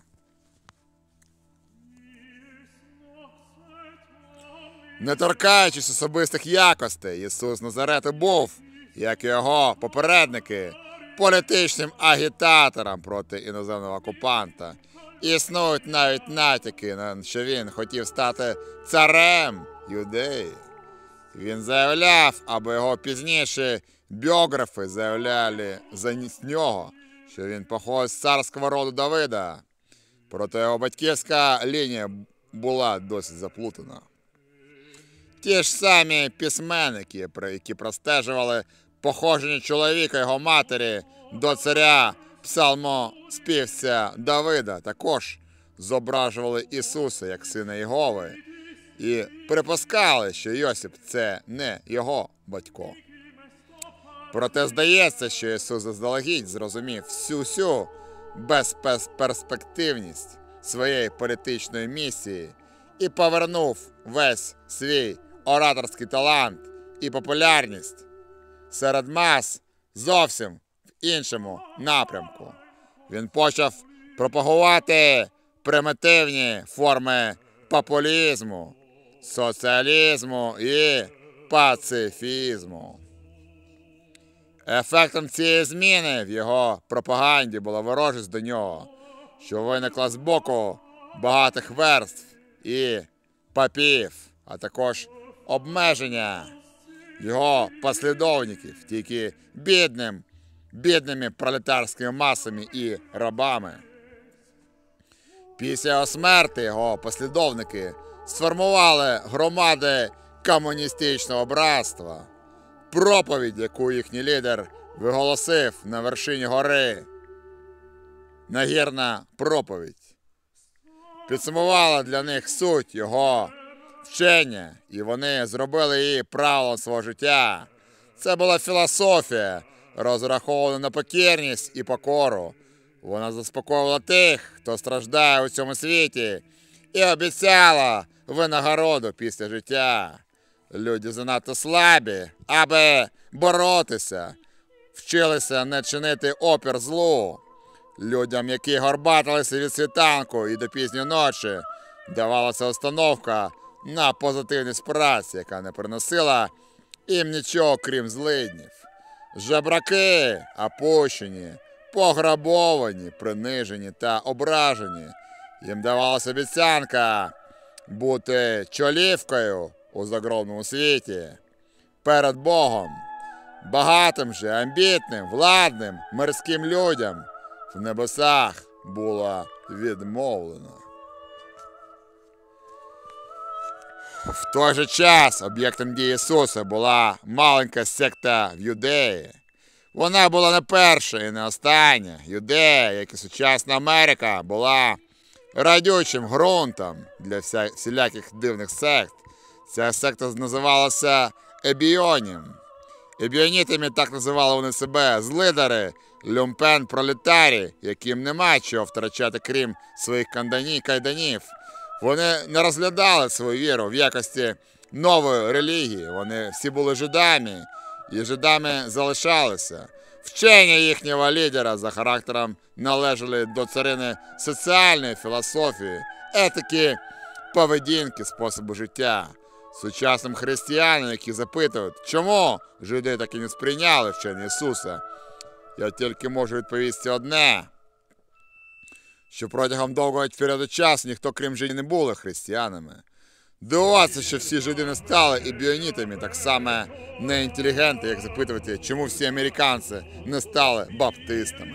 Не торкаючись особистих якостей, Ісус Назарету був, як і його попередники, політичним агітатором проти іноземного окупанта. Існують навіть натяки, що він хотів стати царем Юдеї. Він заявляв, або його пізніші біографи заявляли за нього, що він походить з царського роду Давида. Проте його батьківська лінія була досить заплутана. Ті ж самі письменники, які простежували походження чоловіка його матері до царя псалмоспівця Давида, також зображували Ісуса як сина Єгови і припускали, що Йосип – це не його батько. Проте здається, що Ісус заздалегідь зрозумів всю безперспективність своєї політичної місії і повернув весь свій ораторський талант і популярність серед мас зовсім в іншому напрямку. Він почав пропагувати примітивні форми популізму, соціалізму і пацифізму. Ефектом цієї зміни в його пропаганді була ворожість до нього, що виникла з боку багатих верств і папів, а також обмеження його послідовників тільки бідними пролетарськими масами і рабами. Після його смерті його послідовники сформували громади комуністичного братства. Проповідь, яку їхній лідер виголосив на вершині гори. Нагірна проповідь. Підсумувала для них суть його вчення, і вони зробили її правилом свого життя. Це була філософія, розрахована на покірність і покору. Вона заспокоювала тих, хто страждає у цьому світі, і обіцяла винагороду після життя. Люди занадто слабі, аби боротися, вчилися не чинити опір злу. Людям, які горбатилися від світанку і до пізньої ночі, давалася установка на позитивність праці, яка не приносила їм нічого, крім злиднів. Жебраки, опущені, пограбовані, принижені та ображені. Їм давалася обіцянка бути чолівкою у загробному світі перед Богом. Багатим же, амбітним, владним, мирським людям в небесах було відмовлено. В той же час об'єктом дії Ісуса була маленька секта в Юдеї. Вона була не перша і не остання. Юдея, як і сучасна Америка, була радючим ґрунтом для всіляких дивних сект. Ця секта називалася Ебіонім. Ебіонітами так називали вони себе, злидари, люмпен-пролетарі, яким нема чого втрачати, крім своїх кайданів. Вони не розглядали свою віру в якості нової релігії. Вони всі були жидами, і жидами залишалися. Вчення їхнього лідера за характером належали до царини соціальної філософії, етики, поведінки, способу життя. Сучасним християнам, які запитують, чому жиди так і не сприйняли вчення Ісуса, я тільки можу відповісти одне, що протягом довгого періоду часу ніхто, крім жидів, не були християнами. Дивуватися, що всі жиди не стали ібіонітами, так само не інтелігенти, як запитувати, чому всі американці не стали баптистами.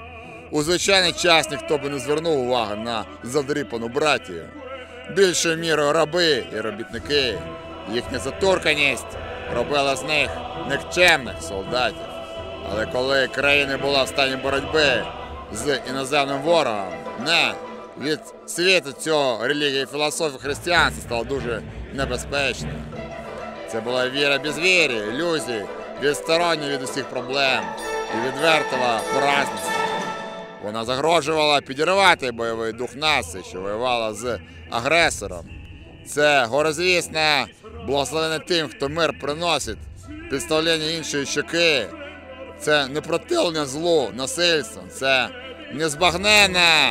У звичайний час ніхто би не звернув уваги на задрипану братію. Більшою мірою раби і робітники, їхня затурканість робила з них нікчемних солдатів. Але коли країна була в стані боротьби з іноземним ворогом, від світу цього релігії і філософії християнства стало дуже небезпечною. Це була віра без віри, ілюзій, відстороння від усіх проблем і відвертого поразництва. Вона загрожувала підірвати бойовий дух нації, що воювала з агресором. Це горизвісне благословення тим, хто мир приносить, підставлення іншої щоки. Це не противлення злу насильством, це незбагненна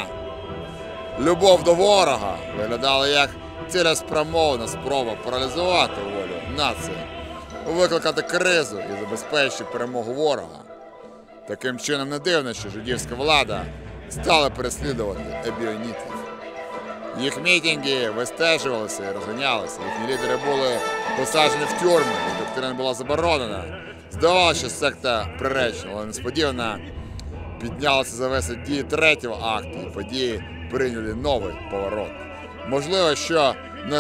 любов до ворога. Виглядала як цілеспрямована спроба паралізувати волю нації, викликати кризу і забезпечити перемогу ворога. Таким чином не дивно, що жидівська влада стала переслідувати ебіонітів. Їх мітинги вистежувалися і розганялися. Їхні лідери були посаджені в тюрми, і доктрина була заборонена. Здавалося, що секта приречена, але несподівано піднялася завеса дії третього акту, і події прийняли новий поворот. Можливо, що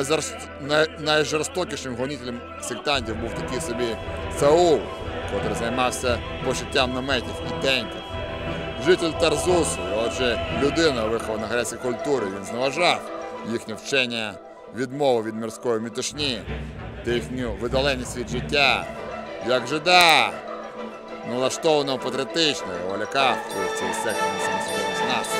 найжорстокішим гонителем сектантів був такий собі Саул, котрий займався пошиттям наметів і тентів. Житель Тарзусу, і отже людина, вихована грецької культури, він зневажав їхнє вчення, відмову від мирської метушні та їхню видаленість від життя. Як жида, налаштованого патріотично, його лякав цей секти несамостійність нації.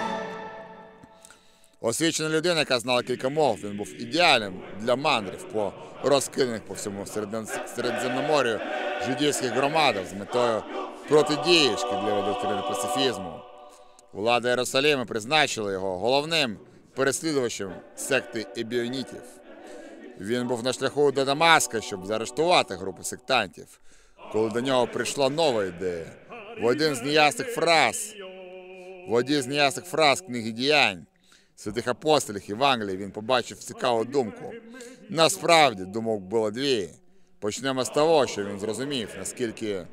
Освічена людина, яка знала кілька мов, він був ідеальним для мандрів по розкиданих по всьому Середземномор'ю жидівських громадах з метою протидії шкідливої доктрини пацифізму. Влада Єрусалима призначила його головним переслідувачем секти ебіонітів. Він був на шляху до Дамаска, щоб заарештувати групу сектантів, коли до нього прийшла нова ідея. В одній з неясних фраз книги діянь святих апостолів Євангелії він побачив цікаву думку. Насправді, думок було дві. Почнемо з того, що він зрозумів, наскільки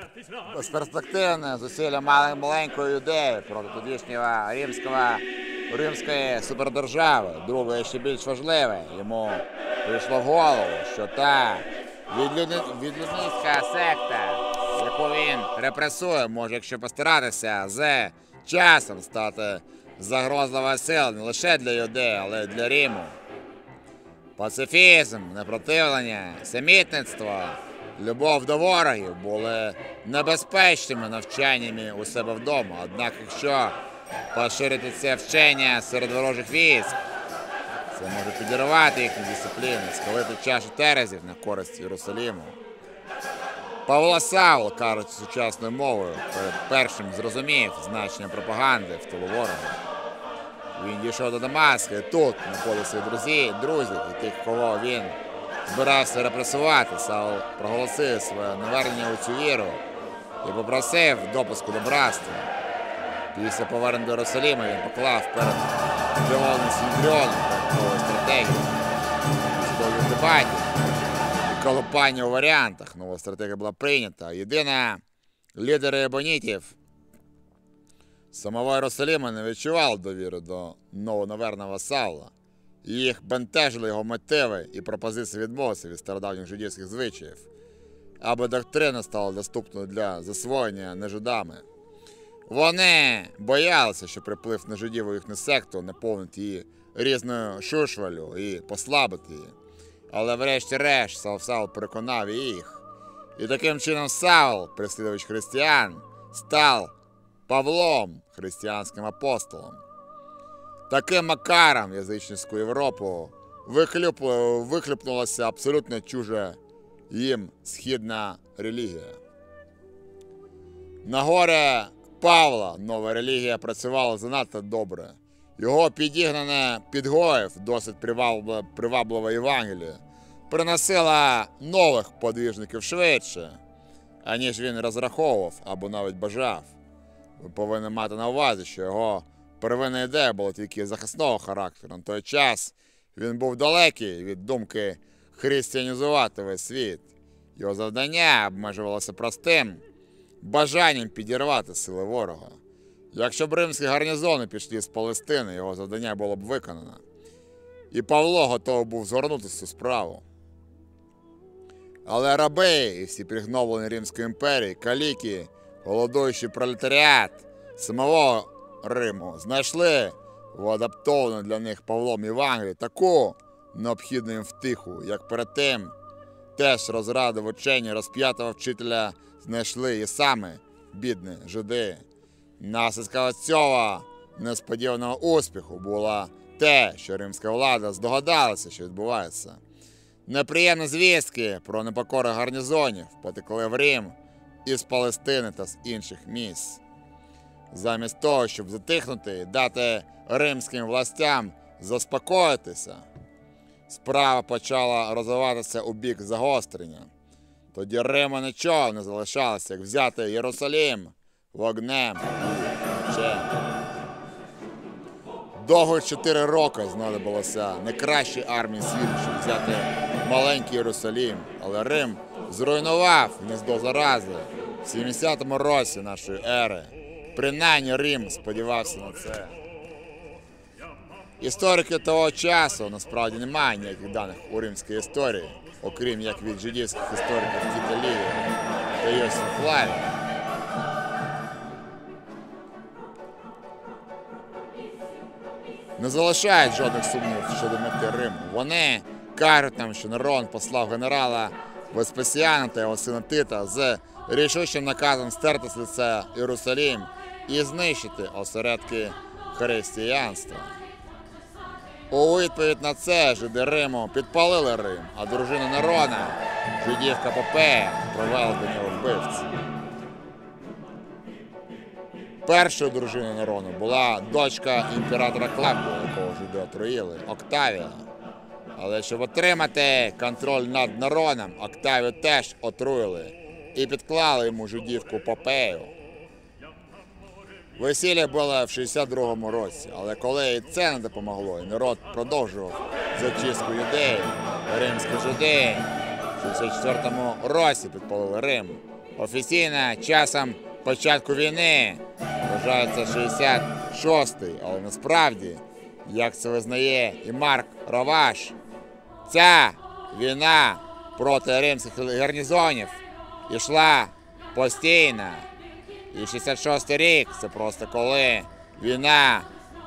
безперспективне зусилля маленької юдеї проти тодішнього римського римської супердержави. Друге, ще більш важливе, йому прийшло в голову, що та відлюдницька секта, яку він репресує, може, якщо постаратися, з часом стати загрозливою силою не лише для Юдеї, але й для Риму. Пацифізм, непротивлення, самітництво, любов до ворогів були небезпечними навчаннями у себе вдома. Однак, якщо поширити це вчення серед ворожих військ, це може підірвати їхню дисципліну, схилити чашу терезів на користь Єрусалиму. Павло Савл, кажуть сучасною мовою, першим зрозумів значення пропаганди в тилу ворога. Він дійшов до Дамаска і тут знаходили свої друзі і тих, кого він збирався репресувати. Савл проголосив своє навернення у цю віру і попросив допуску до братства. Після повернення до Єрусалима він поклав перед Джованом Сіндріоном нову стратегію. Військових дебатів і колупання у варіантах. Нова стратегія була прийнята. Єдине, лідери ебонітів самого Єрусалима не відчували довіри до новонаверного Савла. Їх бентежили його мотиви і пропозиції відмовитися від стародавніх жидівських звичаїв, аби доктрина стала доступною для засвоєння нежидами. Вони боялися, що приплив на жидів у їхню секту наповнить її різною шушвалю і послабити її. Але врешті-решт Савл переконав їх. І таким чином Савл, переслідувач християн, став Павлом, християнським апостолом. Таким макаром язичницьку Європу вихлюпнулася абсолютно чужа їм східна релігія. На горе Павла нова релігія працювала занадто добре. Його підігнане підгоїв, досить привабливе Євангеліє, приносила нових подвіжників швидше, аніж він розраховував або навіть бажав. Ви повинні мати на увазі, що його первинна ідея була тільки захисного характеру. На той час він був далекий від думки християнізувати весь світ. Його завдання обмежувалося простим бажанням підірвати сили ворога. Якщо б римські гарнізони пішли з Палестини, його завдання було б виконано. І Павло готовий був згорнути цю справу. Але раби і всі пригноблені Римської імперії, каліки, голодуючий пролетаріат самого Риму знайшли в адаптовану для них Павлом Євангелії таку необхідну їм втиху, як перед тим теж розради в ученні розп'ятого вчителя знайшли і саме бідні жиди. Наслідком цього несподіваного успіху було те, що римська влада здогадалася, що відбувається. Неприємні звістки про непокору гарнізонів потекли в Рим із Палестини та з інших місць. Замість того, щоб затихнути і дати римським властям заспокоїтися, справа почала розвиватися у бік загострення. Тоді Риму нічого не залишалося, як взяти Єрусалим вогнем і мечем. Довго 4 роки знадобилося найкращій армії світу, щоб взяти маленький Єрусалим, але Рим зруйнував гніздо зарази в 70-му році нашої ери. Принаймні Рим сподівався на це. Історики того часу насправді немає ніяких даних у римській історії, окрім як від жидівських істориків Тіта Лівія та Йосифа Флавія. Не залишають жодних сумнівів щодо мети Риму. Вони кажуть нам, що Нерон послав генерала Веспасіана та його сина Тита з рішучим наказом стерти з лиця Єрусалим і знищити осередки християнства. У відповідь на це жиди Риму підпалили Рим, а дружина Нерона, жидівка Попея, провела до нього вбивців. Першою дружиною Нерона була дочка імператора Клавдія, якого жиди отруїли, Октавія. Але щоб отримати контроль над Нероном, Октавію теж отруїли і підклали йому жидівку Попею. Весілля було в 62-му році, але коли і це не допомогло, і народ продовжував зачистку юдеїв, римські жиди в 64-му році підпалили Рим. Офіційно часом початку війни вважається VI, але насправді, як це визнає і Марк Раваш, ця війна проти римських гарнізонів йшла постійно. І 66-й рік – це просто коли війна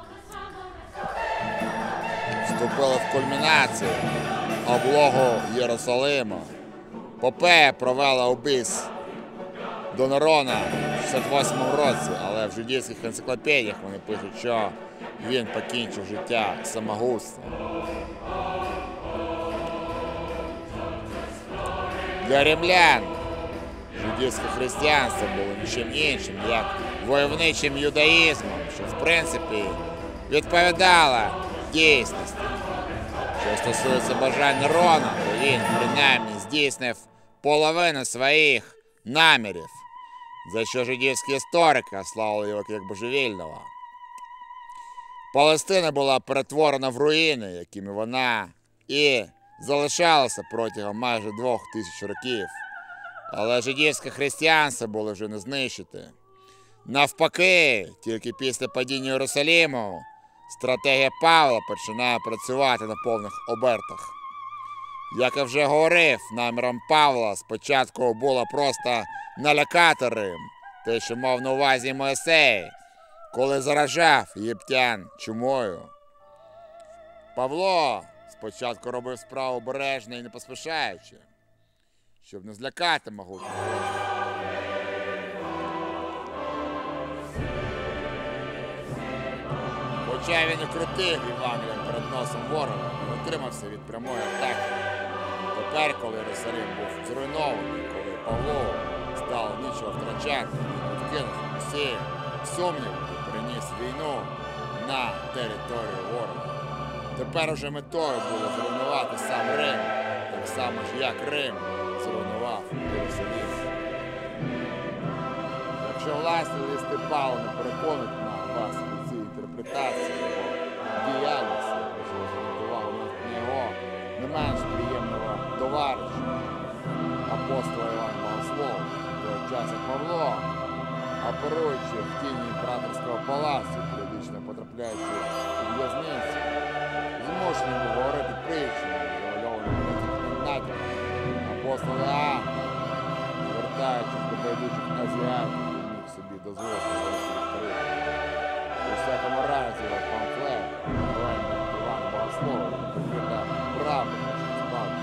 вступила в кульмінацію облогу Єрусалиму. Попея провела убивств до Нерона в 68-му році, але в жидівських енциклопедіях вони пишуть, що він покінчив життя самогубством. Для римлян жидівське християнство було нічим іншим, як войовничим юдаїзмом, що в принципі відповідало дійсності. Що стосується бажань Нерона, то він принаймні здійснив половину своїх намірів, за що жидівські історики славили його як божевільного. Палестина була перетворена в руїни, якими вона і залишалася протягом майже 2000 років. Але жидівське християнство було вже не знищити. Навпаки, тільки після падіння Єрусалиму стратегія Павла починає працювати на повних обертах. Як я вже говорив, наміром Павла спочатку було просто налякати Рим, те, що мав на увазі Моїсей, коли заражав єгиптян чумою. Павло спочатку робив справу обережно і не поспішаючи, щоб не злякати могутнього. Хоча він і крутив Євангелієм перед носом ворога, він утримався від прямої атаки. Тепер, коли Єрусалим був зруйнований, коли Павлу стало нічого втрачати, він відкинув усі сумніви і приніс війну на територію ворога. Тепер уже метою було зруйнувати сам Рим, так само ж як Рим зруйнував Єрусалим. Якщо власні листи Павла не переконують вас у цій інтерпретації його діяльності, що звернути увагу на його не менш приємного товариша, апостола Івана Богослова, того часу Павло, оперуючи в тіні імператорського палацу, періодично потрапляючи у в'язницю, змушений був говорити притчами, завальованими натяками. Апостол Іоанн, звертаючись до байдужих азіатів, не міг собі дозволити великих відкрити. У всякому разі, памфлет, Івана Богослова, прикрита правда, що справді.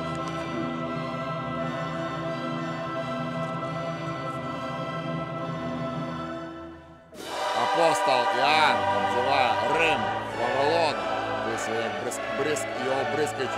Апостол Іоанн називає Рим Вавилоном, його бризкаючи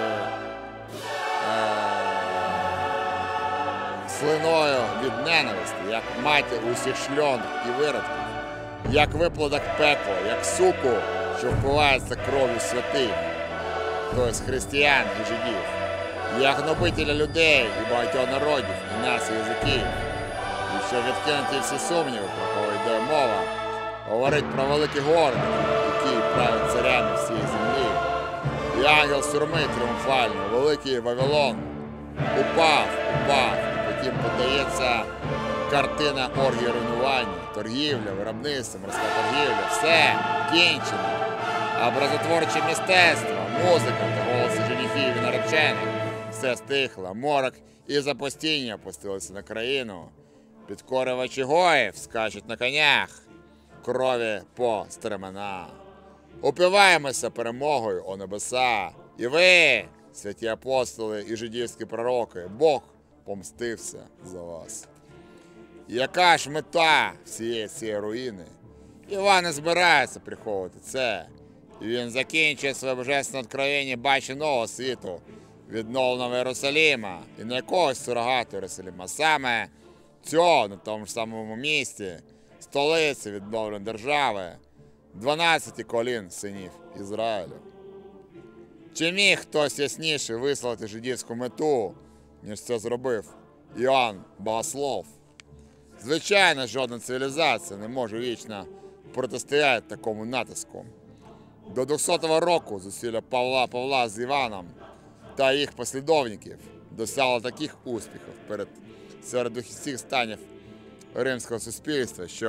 слиною від ненависті, як матір усіх шльонок і виродків, як виплодок пекла, як суку, що впивається кров'ю святих, тобто християн і жидів, як гнобителя людей і багатьох народів, і нас, і язиків, і що відкинуті всі сумніви, про кого йде мова, говорить про великі гори, які править царями всієї землі. І ангел сурми тріумфально, великий Вавилон, упав, і потім подається картина оргії руйнування, торгівля, виробництво, морська торгівля, все кінчено. Образотворче мистецтво, музика та голоси женихів і наречених, все стихло, морок і запустіння опустилися на країну. Підкорювачі гоїв скачуть на конях, крові по стремена. Упиваємося перемогою, о небеса, і ви, святі апостоли і жидівські пророки, Бог помстився за вас. Яка ж мета всієї цієї руїни? Іван не збирається приховувати це. І він закінчує своє божественне откровення бачі нового світу, відновленого Єрусалима, і не якогось сурогату Єрусалима, а саме цього, на тому ж самому місці, столиці відновленої держави, 12 колін синів Ізраїлю. Чи міг хтось ясніше висловити жидівську мету, ніж це зробив Іоанн Богослов? Звичайно, жодна цивілізація не може вічно протистояти такому натиску. До 200-го року зусилля Павла з Іваном та їх послідовників досягли таких успіхів серед усіх станів римського суспільства, що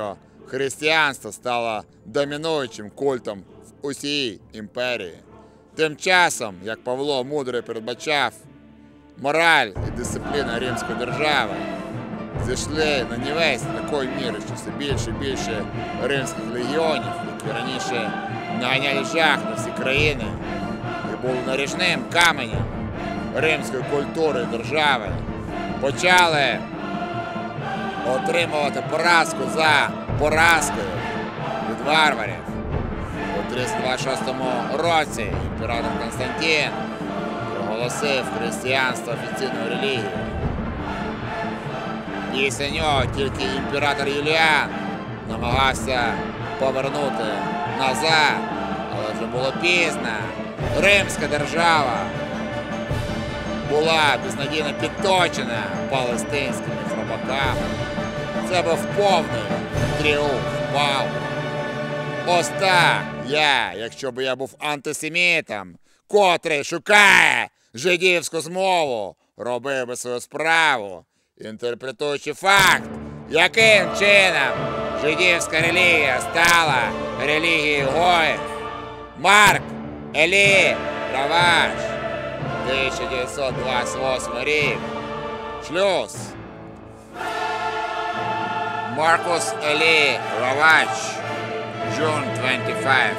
християнство стало домінуючим культом в усій імперії. Тим часом, як Павло Мудрий передбачав, мораль і дисципліна Римської держави зійшли на нівець такої міри, що все більше і більше римських легіонів, які раніше наганяли жах на всі країни і були наріжним каменем римської культури і держави, почали отримувати поразку за поразкою від варварів. У 326 році імператор Константин проголосив християнство офіційною релігією. Після нього тільки імператор Юліан намагався повернути назад, але вже було пізно. Римська держава була безнадійно підточена палестинськими хробаками. Це був повний тріумф Павла. Ось так я, якщо б я був антисемітом, котрий шукає жидівську змову, робив би свою справу, інтерпретуючи факт, яким чином жидівська релігія стала релігією гоїв. Марк Елі Раваш, 1928 рік. Шлюз. Маркус Елі Равач, June 25,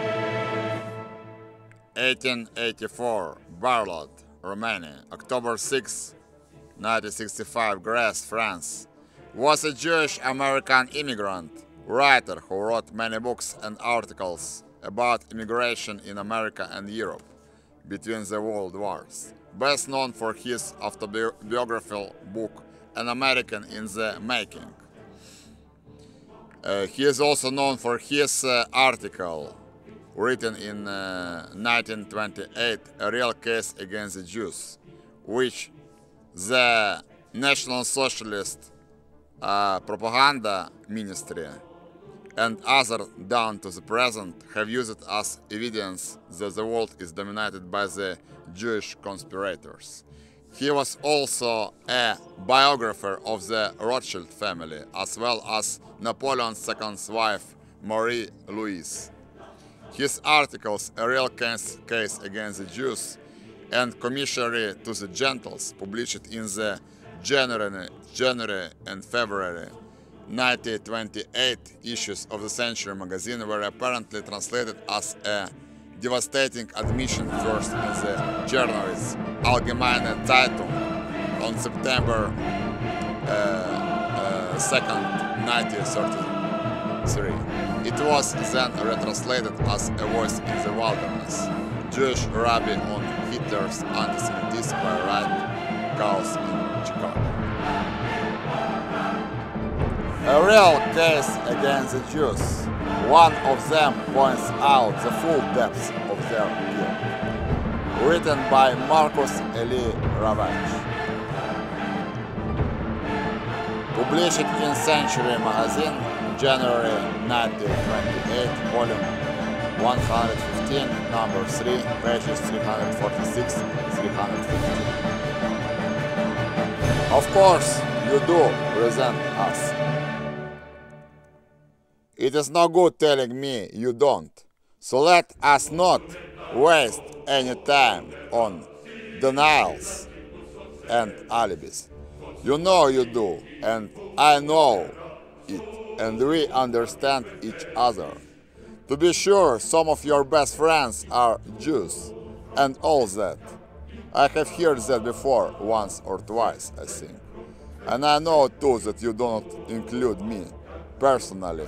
1884, Barlot, Romania, October 6, 1965, Grèce, France, was a Jewish-American immigrant writer who wrote many books and articles about immigration in America and Europe between the world wars. Best known for his autobiographical book, An American in the Making. He is also known for his article written in 1928, A Real Case Against the Jews, which the National Socialist Propaganda Ministry and others down to the present have used as evidence that the world is dominated by the Jewish conspirators. He was also a biographer of the Rothschild family, as well as Napoleon's second wife, Marie Louise. His articles, A Real Case Against the Jews and Commentary to the Gentiles, published in the January and February 1928 issues of the Century magazine, were apparently translated as a devastating admission first in the January's Allgemeine Zeitung on September 2nd, 1933. It was then retranslated as A Voice in the Wilderness, Jewish Rabbi on Hitler's anti-Semitism by Wright Gauss in Chicago. A Real Case Against the Jews. One of them points out the full depths of their guilt. Written by Marcus Eli Ravach. Published in Century magazine, January 1928, volume 115, number 3, pages 346, 350. Of course, you do present us. It is no good telling me you don't. So let us not waste any time on denials and alibis. You know you do, and I know it, and we understand each other. To be sure, some of your best friends are Jews, and all that. I have heard that before, once or twice, I think. And I know too that you do not include me, personally,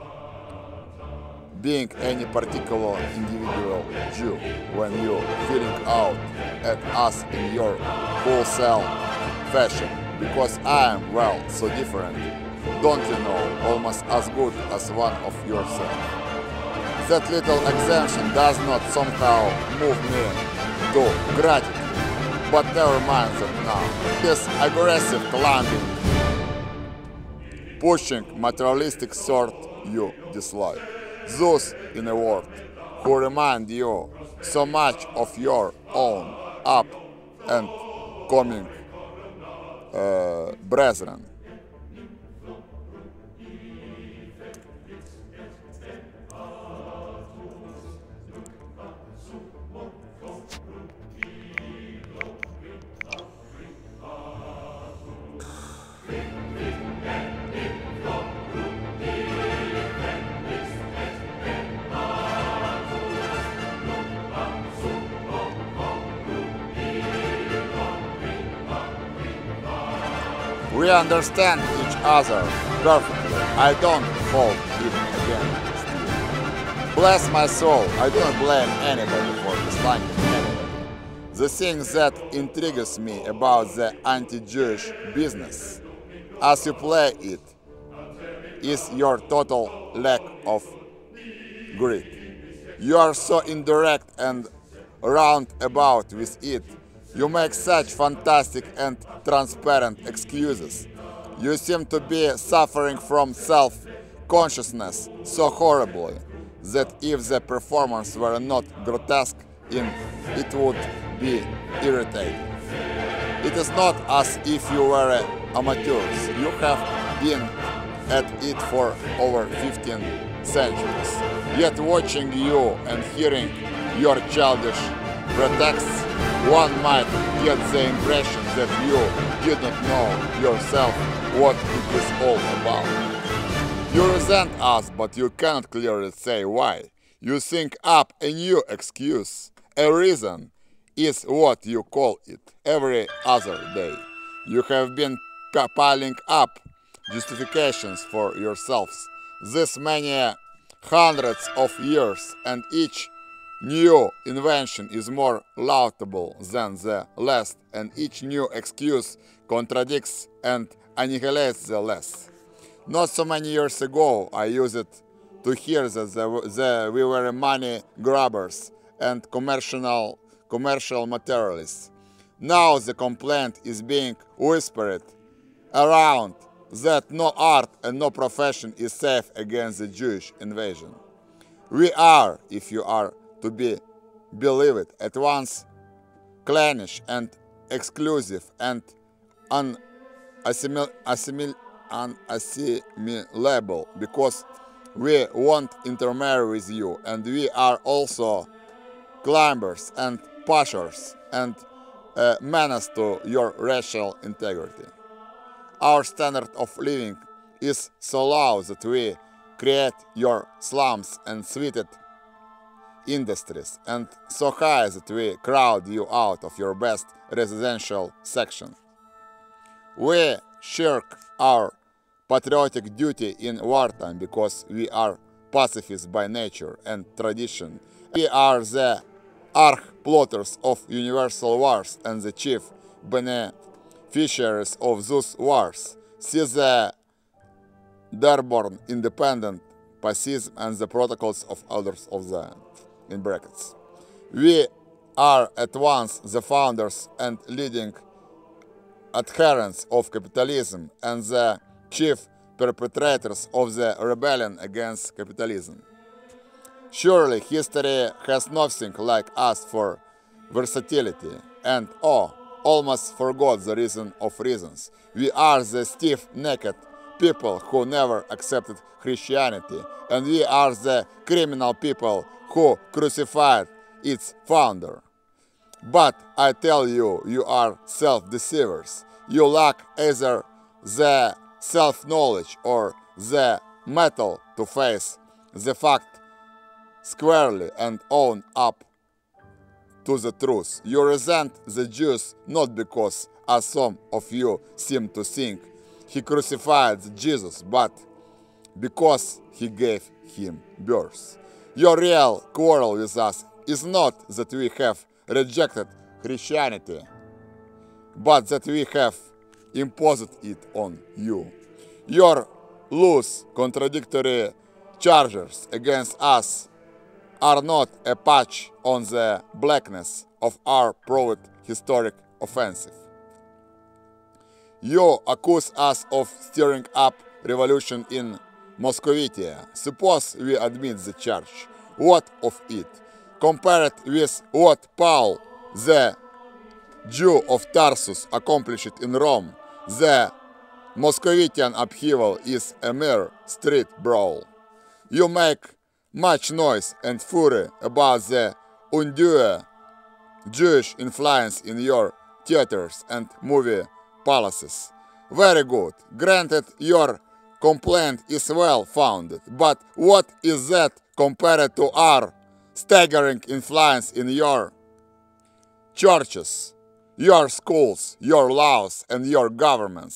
being any particular individual Jew, when you feeling out at us in your wholesale fashion, because I am, well, so different, don't you know, almost as good as one of yourself. That little exemption does not somehow move me to gratitude, but never mind that now. This aggressive climbing, pushing materialistic sort you dislike. Those, in a word, who remind you so much of your own up and coming brethren. We understand each other perfectly. I don't hold it against you. Bless my soul, I do not blame anybody for disliking anybody. The thing that intrigues me about the anti-Jewish business, as you play it, is your total lack of grit. You are so indirect and roundabout with it. You make such fantastic and transparent excuses. You seem to be suffering from self-consciousness so horribly that if the performance were not grotesque, it would be irritating. It is not as if you were amateurs. You have been at it for over 15 centuries. Yet watching you and hearing your childish pretexts, one might get the impression that you did not know yourself what it is all about. You resent us, but you cannot clearly say why. You think up a new excuse. A reason is what you call it every other day. You have been piling up justifications for yourselves this many hundreds of years, and each new invention is more laudable than the last, and each new excuse contradicts and annihilates the last. Not so many years ago, I used it to hear that we were money grabbers and commercial materialists. Now the complaint is being whispered around that no art and no profession is safe against the Jewish invasion. We are, if you are to be believed, at once clannish and exclusive and unassimilable, because we won't intermarry with you, and we are also climbers and pushers and menace to your racial integrity. Our standard of living is so low that we create your slums and sweated industries, and so high that we crowd you out of your best residential section. We shirk our patriotic duty in wartime because we are pacifists by nature and tradition. We are the arch-plotters of universal wars and the chief beneficiaries of those wars. See the Dearborn independent pacifism and the protocols of elders of Zion, in brackets. We are at once the founders and leading adherents of capitalism and the chief perpetrators of the rebellion against capitalism. Surely history has nothing like us for versatility, and almost forgot the reason of reasons. We are the stiff-necked people who never accepted Christianity, and we are the criminal people who crucified its founder. But I tell you, you are self-deceivers. You lack either the self-knowledge or the mettle to face the fact squarely and own up to the truth. You resent the Jews not because, as some of you seem to think, he crucified Jesus, but because he gave him birth. Your real quarrel with us is not that we have rejected Christianity, but that we have imposed it on you. Your loose, contradictory charges against us are not a patch on the blackness of our proved historic offensive. You accuse us of stirring up revolution in Moscovia. Suppose we admit the charge. What of it? Compare it with what Paul, the Jew of Tarsus, accomplished in Rome. The Moscovitan upheaval is a mere street brawl. You make much noise and fury about the undue Jewish influence in your theaters and movie palaces. Very good. Granted, your complaint is well founded, but what is that compared to our staggering influence in your churches, your schools, your laws, and your governments,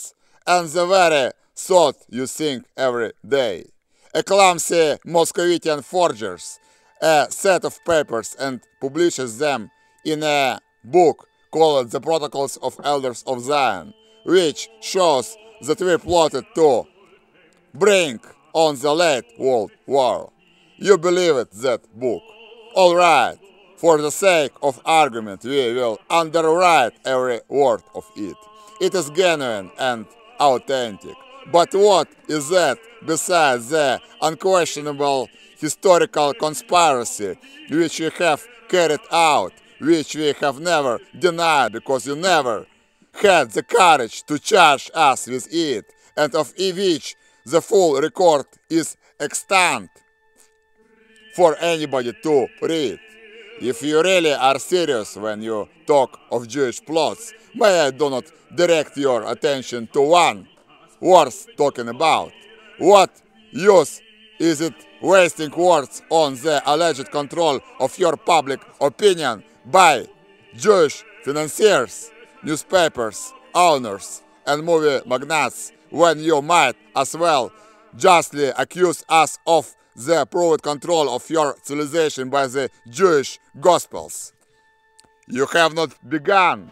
and the very thought you think every day. A clumsy Moscovitan forgers a set of papers and publishes them in a book called The Protocols of Elders of Zion, which shows that we plotted to bring on the late World War. You believe it, that book. All right, for the sake of argument, we will underwrite every word of it. It is genuine and authentic. But what is that besides the unquestionable historical conspiracy which we have carried out, which we have never denied because you never had the courage to charge us with it, and of which the full record is extant for anybody to read? If you really are serious when you talk of Jewish plots, may I do not direct your attention to one worth talking about? What use is it wasting words on the alleged control of your public opinion by Jewish financiers, newspapers, owners, and movie magnates, when you might as well justly accuse us of the proved control of your civilization by the Jewish Gospels? You have not begun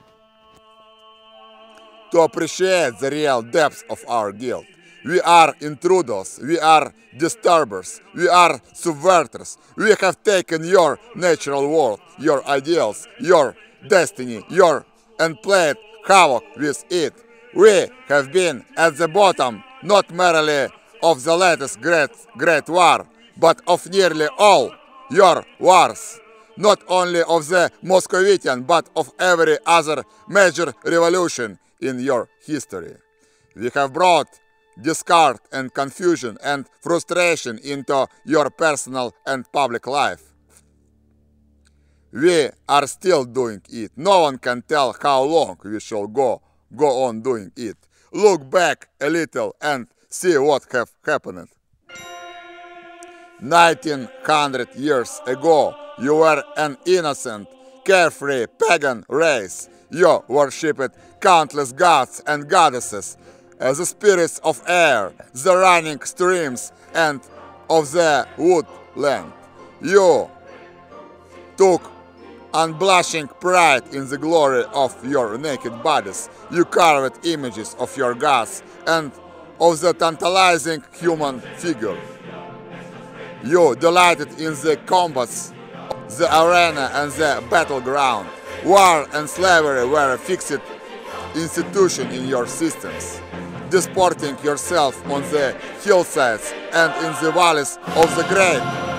to appreciate the real depths of our guilt. We are intruders, we are disturbers, we are subverters. We have taken your natural world, your ideals, your destiny, and played havoc with it. We have been at the bottom not merely of the latest great war, but of nearly all your wars. Not only of the Moscovitan, but of every other major revolution in your history. We have brought discord and confusion and frustration into your personal and public life. We are still doing it. No one can tell how long we shall go on doing it. Look back a little and see what have happened. 1900 years ago, you were an innocent, carefree pagan race. You worshipped countless gods and goddesses, the spirits of air, the running streams, and of the woodland. You took unblushing pride in the glory of your naked bodies. You carved images of your gods and of the tantalizing human figure. You delighted in the combats, the arena, and the battleground. War and slavery were a fixed institution in your systems. Disporting yourself on the hillsides and in the valleys of the great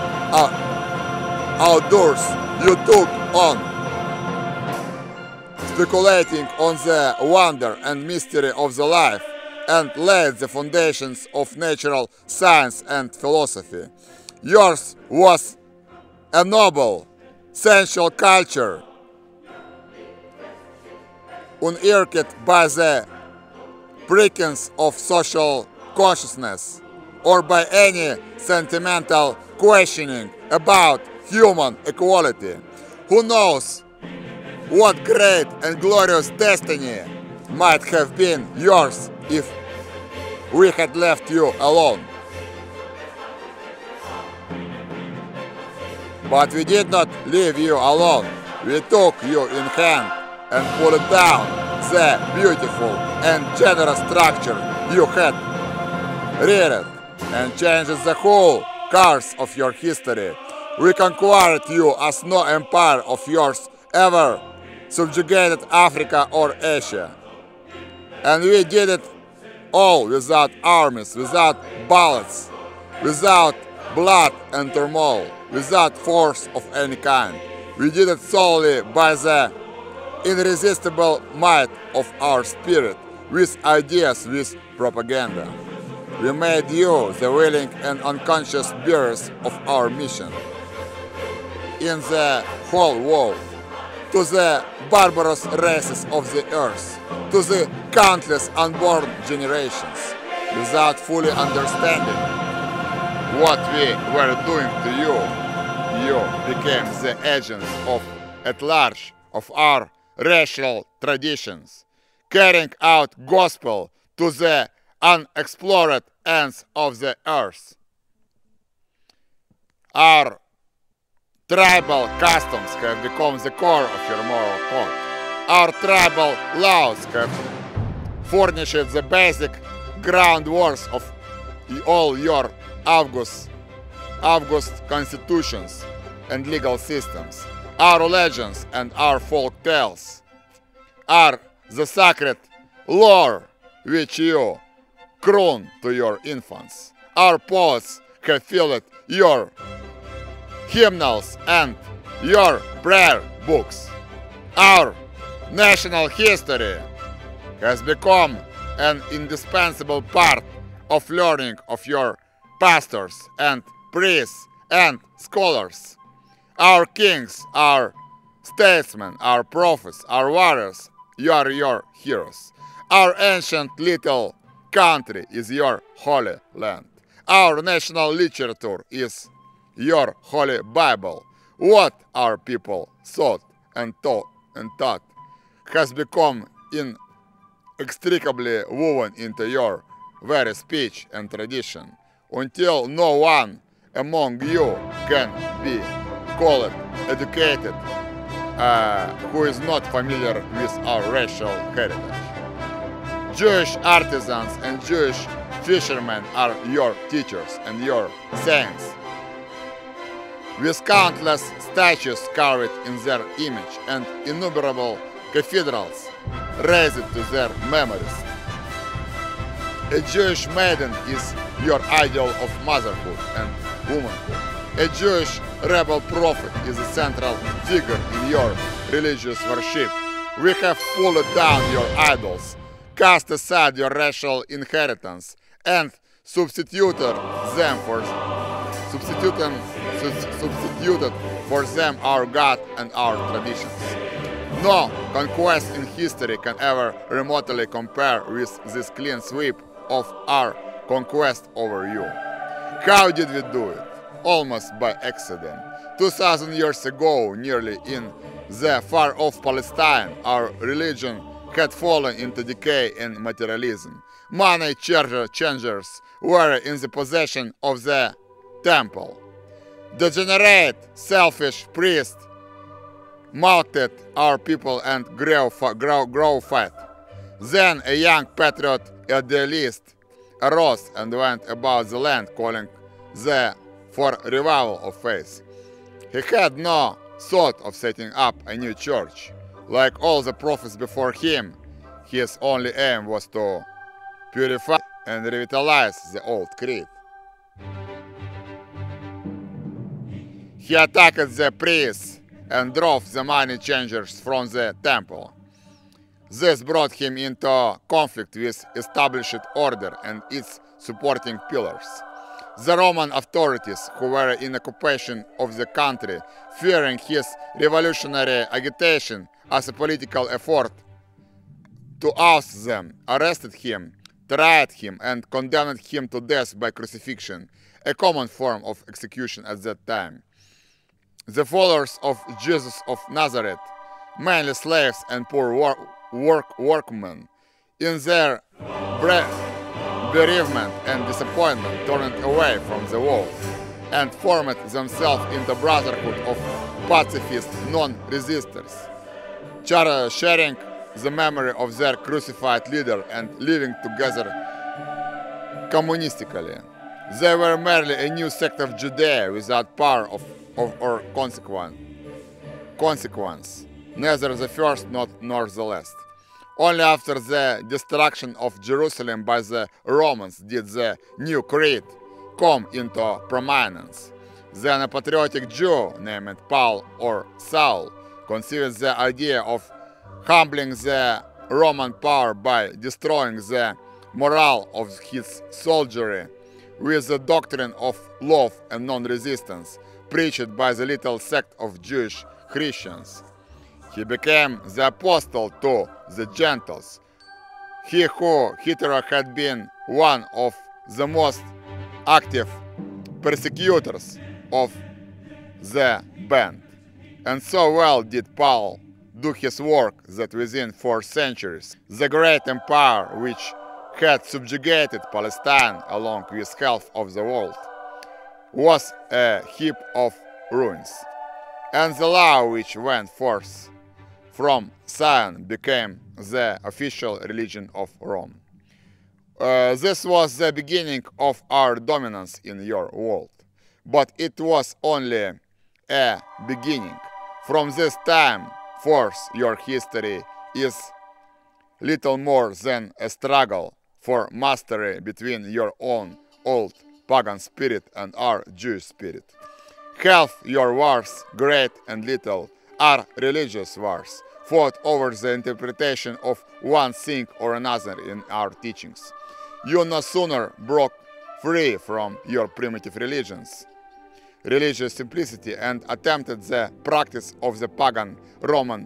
outdoors, you took on speculating on the wonder and mystery of the life, and laid the foundations of natural science and philosophy. Yours was a noble, sensual culture, unearthed by the prickings of social consciousness or by any sentimental questioning about human equality. Who knows what great and glorious destiny might have been yours if we had left you alone. But we did not leave you alone. We took you in hand and pulled down the beautiful and generous structure you had reared, and changed the whole course of your history. We conquered you as no empire of yours ever subjugated Africa or Asia. And we did it all without armies, without bullets, without blood and turmoil, without force of any kind. We did it solely by the irresistible might of our spirit, with ideas, with propaganda. We made you the willing and unconscious bearers of our mission in the whole world, to the barbarous races of the earth, to the countless unborn generations, without fully understanding what we were doing to you. You became the agents at large of our racial traditions, carrying out gospel to the unexplored ends of the earth. Our tribal customs have become the core of your moral code. Our tribal laws have furnished the basic groundwork of all your august constitutions and legal systems. Our legends and our folk tales are the sacred lore which you croon to your infants. Our poets have filled your hymnals and your prayer books. Our national history has become an indispensable part of learning of your pastors and priests and scholars. Our kings, our statesmen, our prophets, our warriors, you are your heroes. Our ancient little country is your holy land. Our national literature is your holy Bible. What our people thought and taught has become inextricably woven into your very speech and tradition, until no one among you can be called educated who is not familiar with our racial heritage. Jewish artisans and Jewish fishermen are your teachers and your saints, with countless statues carved in their image and innumerable cathedrals raised to their memories. A Jewish maiden is your ideal of motherhood and womanhood. A Jewish rebel prophet is a central figure in your religious worship. We have pulled down your idols, cast aside your racial inheritance, and substituted for them our God and our traditions. No conquest in history can ever remotely compare with this clean sweep of our conquest over you. How did we do it? Almost by accident. 2,000 years ago, nearly in the far-off Palestine, our religion had fallen into decay and materialism. Money changers were in the possession of the temple. Degenerate, selfish priests mocked our people and grow fat. Then a young patriot idealist arose and went about the land calling for revival of faith. He had no thought of setting up a new church. Like all the prophets before him, his only aim was to purify and revitalize the old creed. He attacked the priests and drove the money changers from the temple. This brought him into conflict with established order and its supporting pillars. The Roman authorities, who were in occupation of the country, fearing his revolutionary agitation as a political effort to oust them, arrested him, tried him, and condemned him to death by crucifixion, a common form of execution at that time. The followers of Jesus of Nazareth, mainly slaves and poor workmen, in their bereavement and disappointment, turned away from the war and formed themselves into a brotherhood of pacifist non-resistors, sharing the memory of their crucified leader and living together communistically. They were merely a new sect of Judea without power or consequence, neither the first nor the last. Only after the destruction of Jerusalem by the Romans did the new creed come into prominence. Then a patriotic Jew named Paul or Saul conceived the idea of humbling the Roman power by destroying the morale of his soldiery with the doctrine of love and non-resistance preached by the little sect of Jewish Christians. He became the apostle to the Gentiles, he who hitherto had been one of the most active persecutors of the band. And so well did Paul do his work that within 4 centuries, the great empire which had subjugated Palestine along with half of the world, was a heap of ruins, and the law which went forth from Zion became the official religion of Rome. This was the beginning of our dominance in your world, but it was only a beginning. From this time forth, your history is little more than a struggle for mastery between your own old pagan spirit and our Jewish spirit. Half your wars, great and little, are religious wars, fought over the interpretation of one thing or another in our teachings. You no sooner broke free from your primitive religious simplicity, and attempted the practice of the pagan Roman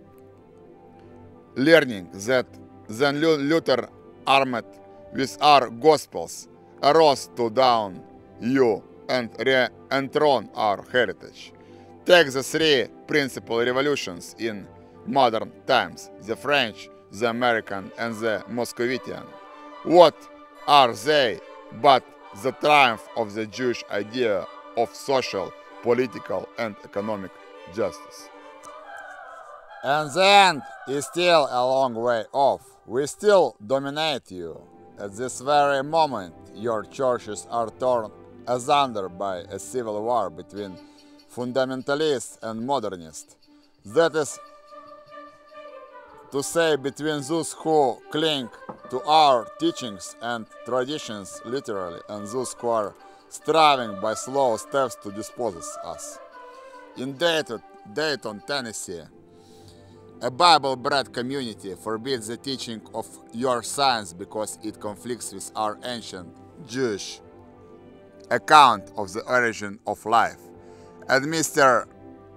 learning that then Luther, armed with our gospels, arose to down you and enthrone our heritage. Take the three principal revolutions in modern times, the French, the American, and the Moscovitan. What are they but the triumph of the Jewish idea of social, political, and economic justice? And the end is still a long way off. We still dominate you. At this very moment, your churches are torn asunder by a civil war between fundamentalists and modernists. That is to say, between those who cling to our teachings and traditions literally, and those who are striving by slow steps to dispose us. In Dayton, Tennessee, a Bible-bred community forbids the teaching of your science because it conflicts with our ancient Jewish account of the origin of life. And Mr.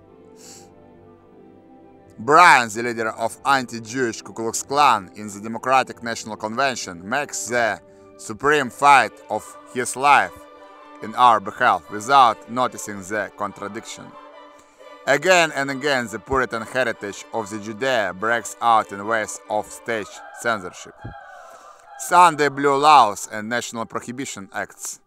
Bryan, the leader of anti-Jewish Ku Klux Klan in the Democratic National Convention, makes the supreme fight of his life in our behalf without noticing the contradiction. Again and again, the Puritan heritage of the Judea breaks out in ways of stage censorship, Sunday blue laws, and national prohibition acts.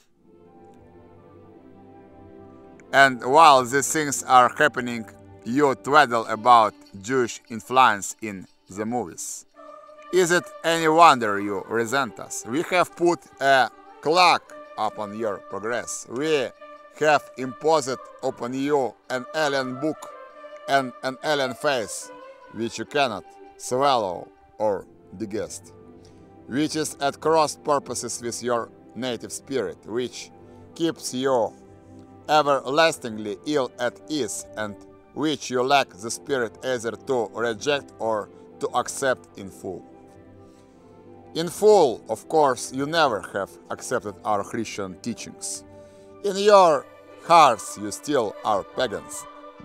And while these things are happening, you twaddle about Jewish influence in the movies. Is it any wonder you resent us? We have put a clock upon your progress. We have imposed upon you an alien book and an alien face, which you cannot swallow or digest, which is at cross purposes with your native spirit, which keeps you everlastingly ill at ease, and which you lack the spirit either to reject or to accept in full. In full, of course, you never have accepted our Christian teachings. In your hearts, you still are pagans.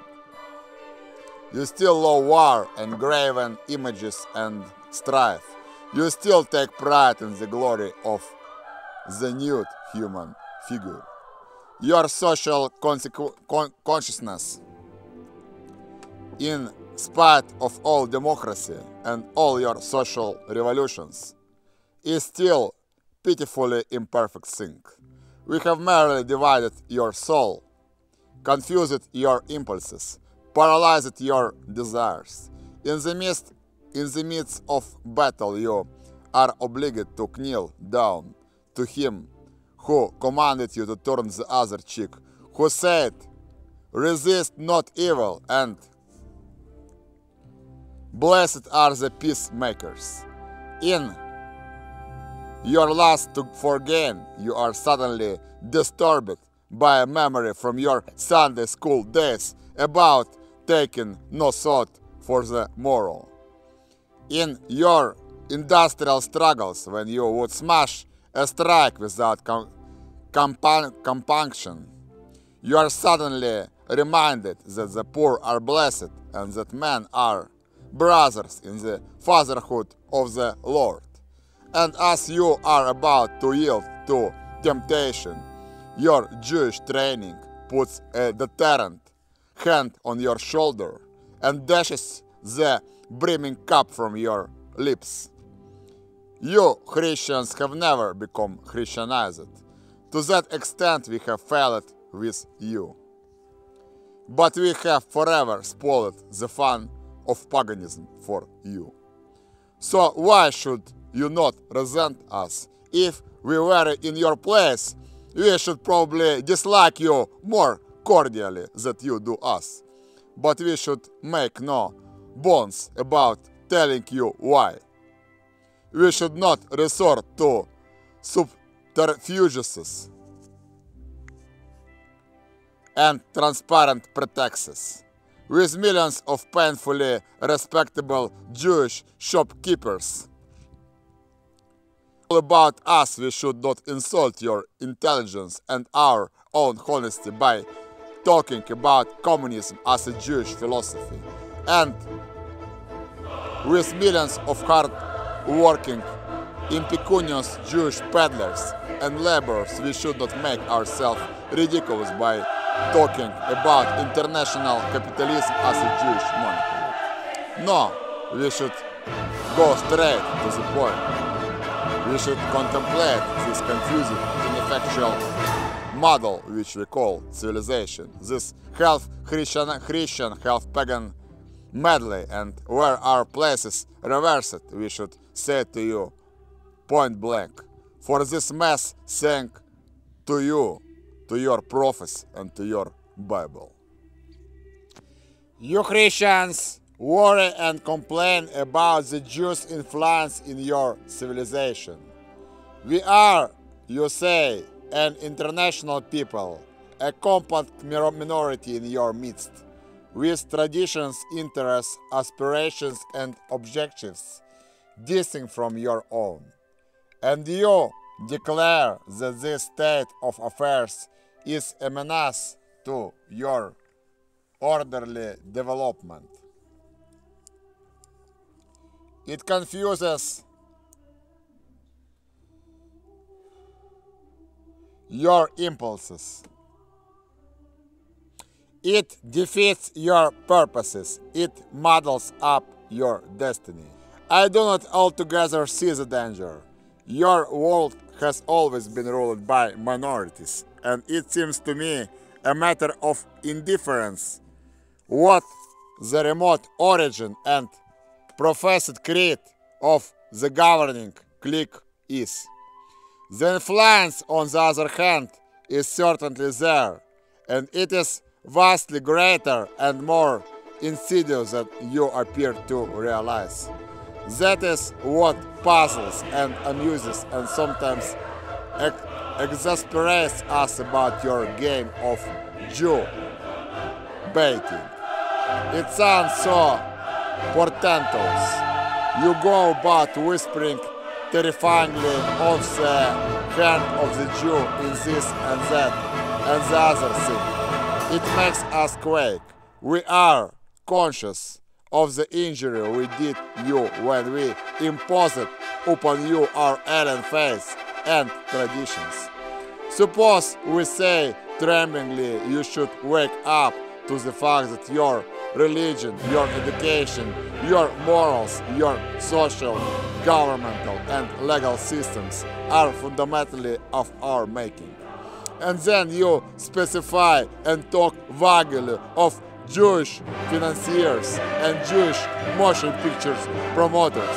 You still love war and graven images and strife. You still take pride in the glory of the nude human figure. Your social consciousness, in spite of all democracy and all your social revolutions, is still pitifully imperfect thing. We have merely divided your soul, confused your impulses, paralyzed your desires. In the midst of battle, you are obliged to kneel down to him who commanded you to turn the other cheek, who said, "Resist not evil," and "Blessed are the peacemakers." In your lust for gain, you are suddenly disturbed by a memory from your Sunday school days about taking no thought for the morrow. In your industrial struggles, when you would smash a strike without compunction, you are suddenly reminded that the poor are blessed and that men are brothers in the fatherhood of the Lord. And as you are about to yield to temptation, your Jewish training puts a deterrent hand on your shoulder and dashes the brimming cup from your lips. You Christians have never become Christianized. To that extent we have failed with you. But we have forever spoiled the fun of paganism for you. So why should you not resent us? If we were in your place, we should probably dislike you more cordially than you do us. But we should make no bones about telling you why. We should not resort to subterfuges and transparent pretexts. With millions of painfully respectable Jewish shopkeepers all about us, we should not insult your intelligence and our own honesty by talking about communism as a Jewish philosophy. And with millions of hard-working, impecunious Jewish peddlers and laborers, we should not make ourselves ridiculous by talking about international capitalism as a Jewish monopoly. No, we should go straight to the point. We should contemplate this confusing, ineffectual model which we call civilization, this half-Christian, half-pagan medley, and where our places reversed, we should say to you point blank, for this mess sang to you, to your prophets, and to your Bible. You Christians worry and complain about the Jews' influence in your civilization. We are, you say, an international people, a compact minority in your midst, with traditions, interests, aspirations, and objectives distinct from your own. And you declare that this state of affairs is a menace to your orderly development. It confuses your impulses. It defeats your purposes. It muddles up your destiny. I do not altogether see the danger. Your world has always been ruled by minorities, and it seems to me a matter of indifference what the remote origin and professed creed of the governing clique is. The influence, on the other hand, is certainly there, and it is vastly greater and more insidious than you appear to realize. That is what puzzles and amuses and sometimes exasperates us about your game of Jew baiting. It sounds so portentous. You go about whispering terrifyingly of the hand of the Jew in this and that and the other thing. It makes us quake. We are conscious of the injury we did you when we imposed upon you our alien faith and traditions. Suppose we say tremblingly you should wake up to the fact that your religion, your education, your morals, your social, governmental, and legal systems are fundamentally of our making. And then you specify and talk vaguely of Jewish financiers and Jewish motion pictures promoters.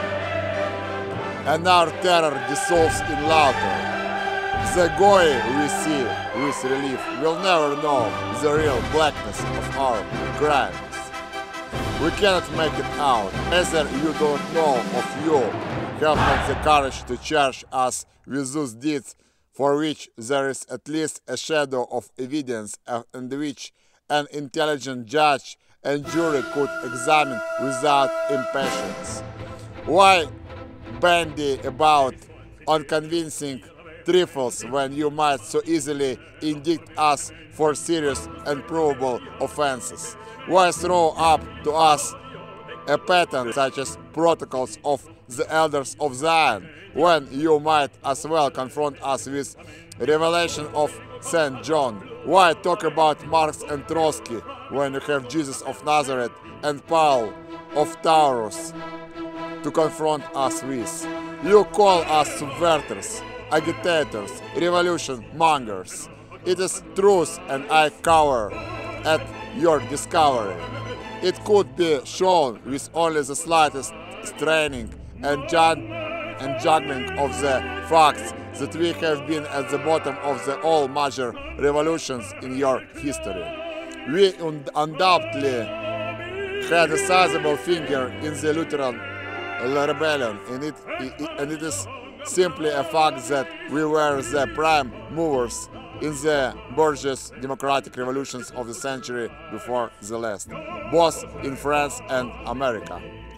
And our terror dissolves in laughter. The goy we see with relief will never know the real blackness of our crimes. We cannot make it out. Either you don't know of you have not the courage to charge us with those deeds for which there is at least a shadow of evidence and which an intelligent judge and jury could examine without impatience. Why bandy about unconvincing trifles when you might so easily indict us for serious and provable offenses? Why throw up to us a pattern such as protocols of the elders of Zion when you might as well confront us with revelation of St. John? Why talk about Marx and Trotsky when you have Jesus of Nazareth and Paul of Taurus to confront us with? You call us subverters, agitators, revolution mongers. It is truth, and I cower at your discovery. It could be shown with only the slightest straining and juggling of the facts that we have been at the bottom of the all major revolutions in your history. We undoubtedly had a sizable finger in the Lutheran rebellion, and it is simply a fact that we were the prime movers in the bourgeois democratic revolutions of the century before the last, both in France and America.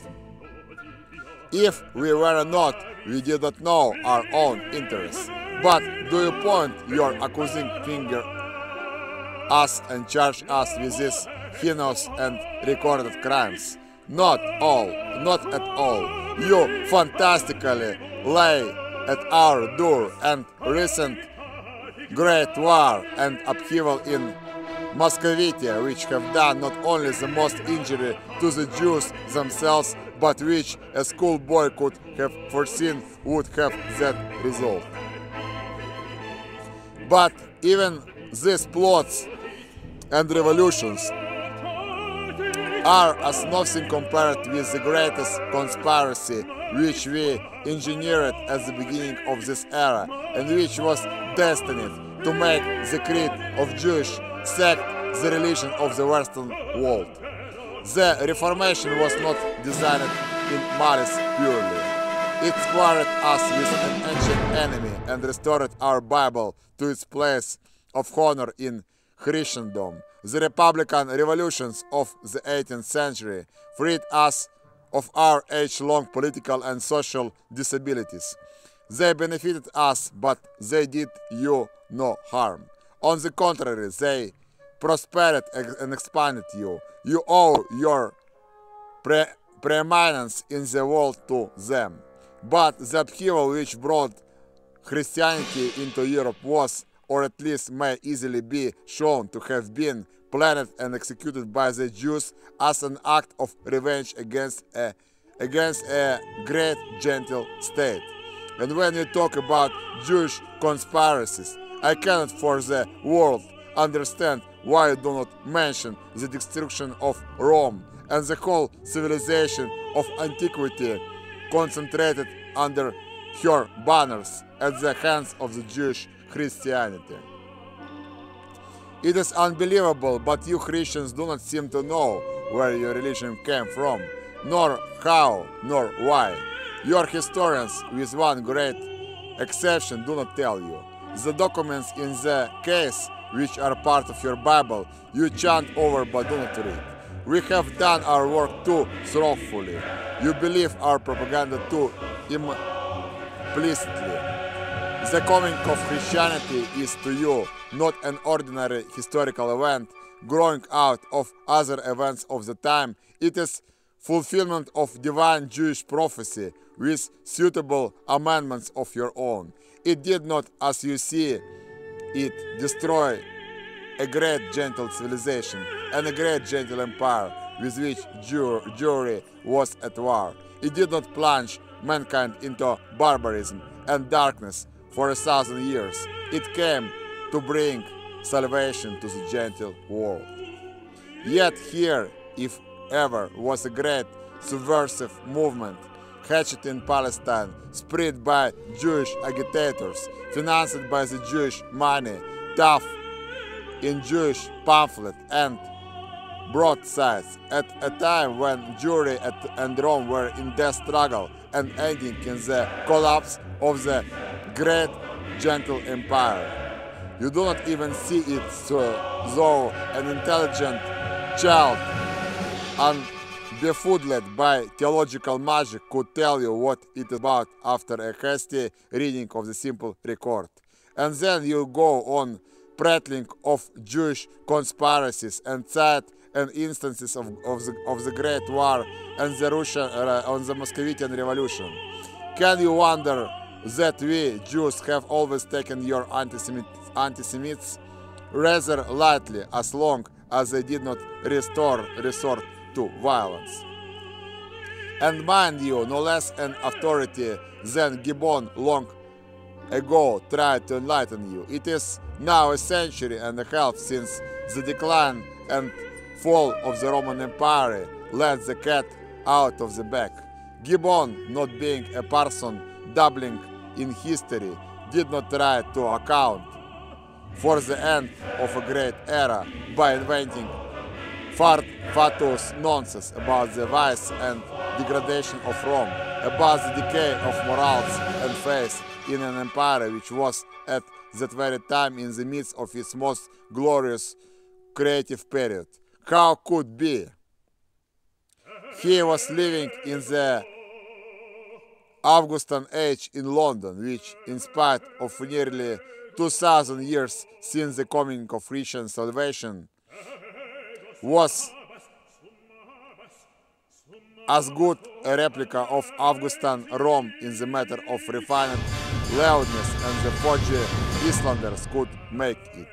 If we were not, we did not know our own interests. But do you point your accusing finger us and charge us with these heinous and recorded crimes? Not at all. You fantastically lay at our door, and recent great war and upheaval in Moscovite, which have done not only the most injury to the Jews themselves, but which a schoolboy could have foreseen would have that result. But even these plots and revolutions are as nothing compared with the greatest conspiracy which we engineered at the beginning of this era, and which was destined to make the creed of Jewish sect the religion of the Western world. The Reformation was not designed in malice purely. It squared us with an ancient enemy and restored our Bible to its place of honor in Christendom. The Republican revolutions of the 18th century freed us of our age-long political and social disabilities. They benefited us, but they did you no harm. On the contrary, they prospered and expanded you. You owe your preeminence in the world to them. But the upheaval which brought Christianity into Europe was, or at least may easily be shown to have been, planned and executed by the Jews as an act of revenge against a great gentle state. And when you talk about Jewish conspiracies, I cannot for the world understand why you do not mention the destruction of Rome and the whole civilization of antiquity concentrated under her banners at the hands of the Jewish Christianity. It is unbelievable, but you Christians do not seem to know where your religion came from, nor how, nor why. Your historians, with one great exception, do not tell you. The documents in the case, which are part of your Bible, you chant over but do not read. We have done our work too thoroughly. You believe our propaganda too implicitly. The coming of Christianity is to you not an ordinary historical event growing out of other events of the time. It is fulfillment of divine Jewish prophecy with suitable amendments of your own. It did not, as you see it, destroy a great gentle civilization and a great gentle empire with which Jewry was at war. It did not plunge mankind into barbarism and darkness for 1,000 years. It came to bring salvation to the gentle world. Yet here, if ever, was a great subversive movement hatched in Palestine, spread by Jewish agitators, financed by the Jewish money, tough in Jewish pamphlet and broadsides, at a time when Jewry and Rome were in death struggle and ending in the collapse of the great gentle empire. You do not even see it, though an intelligent child befuddled by theological magic could tell you what it is about after a hasty reading of the simple record. And then you go on prattling of Jewish conspiracies and cite and instances of the Great War and the Moscovitan Revolution. Can you wonder that we, Jews, have always taken your antisemites rather lightly as long as they did not resort to violence? And mind you, no less an authority than Gibbon long ago tried to enlighten you. It is now a century and a half since the decline and fall of the Roman Empire let the cat out of the bag. Gibbon, not being a person dabbling in history, did not try to account for the end of a great era by inventing fatuous nonsense about the vice and degradation of Rome, about the decay of morals and faith in an empire which was at that very time in the midst of its most glorious creative period. How could be? He was living in the Augustan age in London, which, in spite of nearly 2,000 years since the coming of Christian salvation, was as good a replica of Augustan Rome in the matter of refined loudness and the foggy Islanders could make it.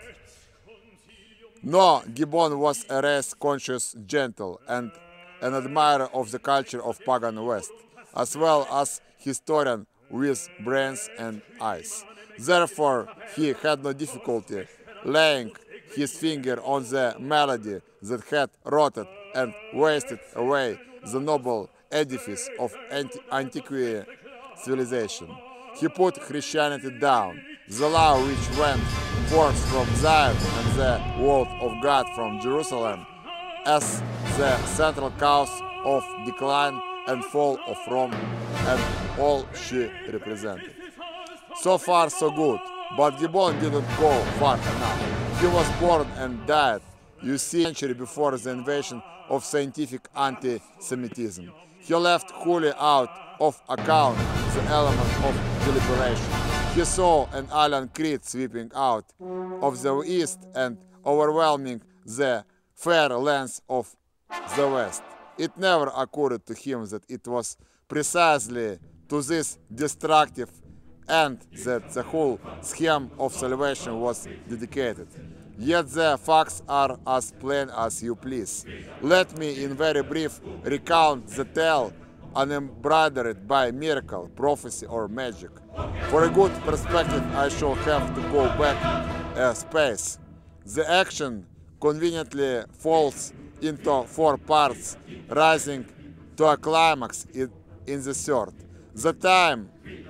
No, Gibbon was a race-conscious gentle and an admirer of the culture of pagan West, as well as historian with brains and eyes. Therefore, he had no difficulty laying his finger on the malady that had rotted and wasted away the noble edifice of antiquity civilization. He put Christianity down, the law which went forth from Zion and the word of God from Jerusalem, as the central cause of decline and fall of Rome and all she represented. So far, so good, but Gibbon didn't go far enough. He was born and died, you see, a century before the invasion of scientific anti-Semitism. He left wholly out of account the element of deliberation. He saw an alien Crete sweeping out of the east and overwhelming the fair lands of the west. It never occurred to him that it was precisely to this destructive end that the whole scheme of salvation was dedicated. Yet the facts are as plain as you please. Let me in very brief recount the tale unembroidered by miracle, prophecy or magic. For a good perspective I shall have to go back a space. The action conveniently falls into four parts, rising to a climax in the third. The time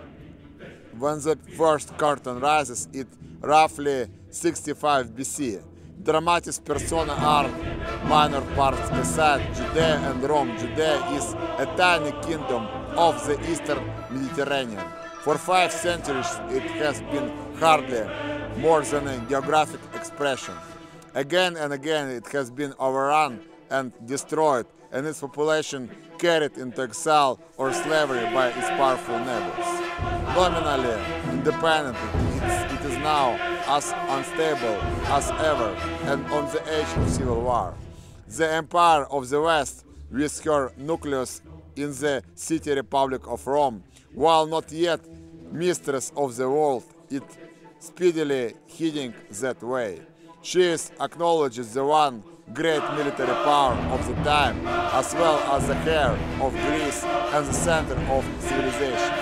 when the first curtain rises is roughly 65 BC. Dramatis persona are minor parts aside Judea and Rome. Judea is a tiny kingdom of the eastern Mediterranean. For 5 centuries it has been hardly more than a geographic expression. Again and again it has been overrun and destroyed, and its population carried into exile or slavery by its powerful neighbors. Nominally independent, it is now as unstable as ever and on the edge of civil war. The Empire of the West, with her nucleus in the city republic of Rome, while not yet mistress of the world, is speedily heading that way. She is acknowledged as the one great military power of the time, as well as the heir of Greece and the center of civilization.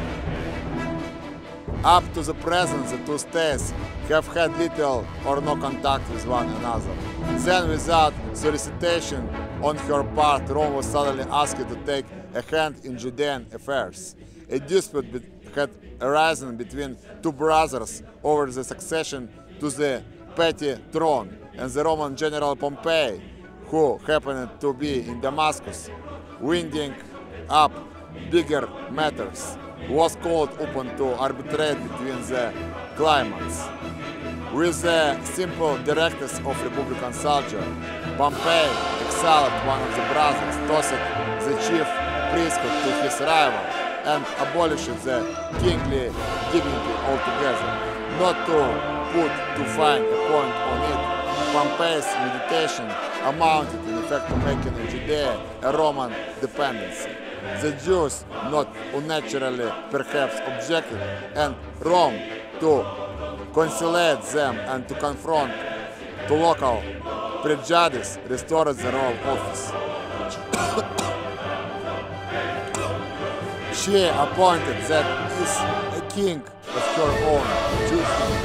Up to the present, the two states have had little or no contact with one another. Then, without solicitation on her part, Rome was suddenly asked to take a hand in Judean affairs. A dispute had arisen between two brothers over the succession to the petty throne, and the Roman general Pompey, who happened to be in Damascus, winding up bigger matters, was called upon to arbitrate between the claimants. With the simple directives of Republican soldier, Pompey exiled one of the brothers, tossed the chief priesthood to his rival, and abolished the kingly dignity altogether. Not to put too fine a point on it, Pompey's meditation amounted in effect to making Judea a Roman dependency. The Jews, not unnaturally perhaps, objected, and Rome, to conciliate them and to confront to local prejudice, restored the royal office. She appointed that is a king of her own choosing.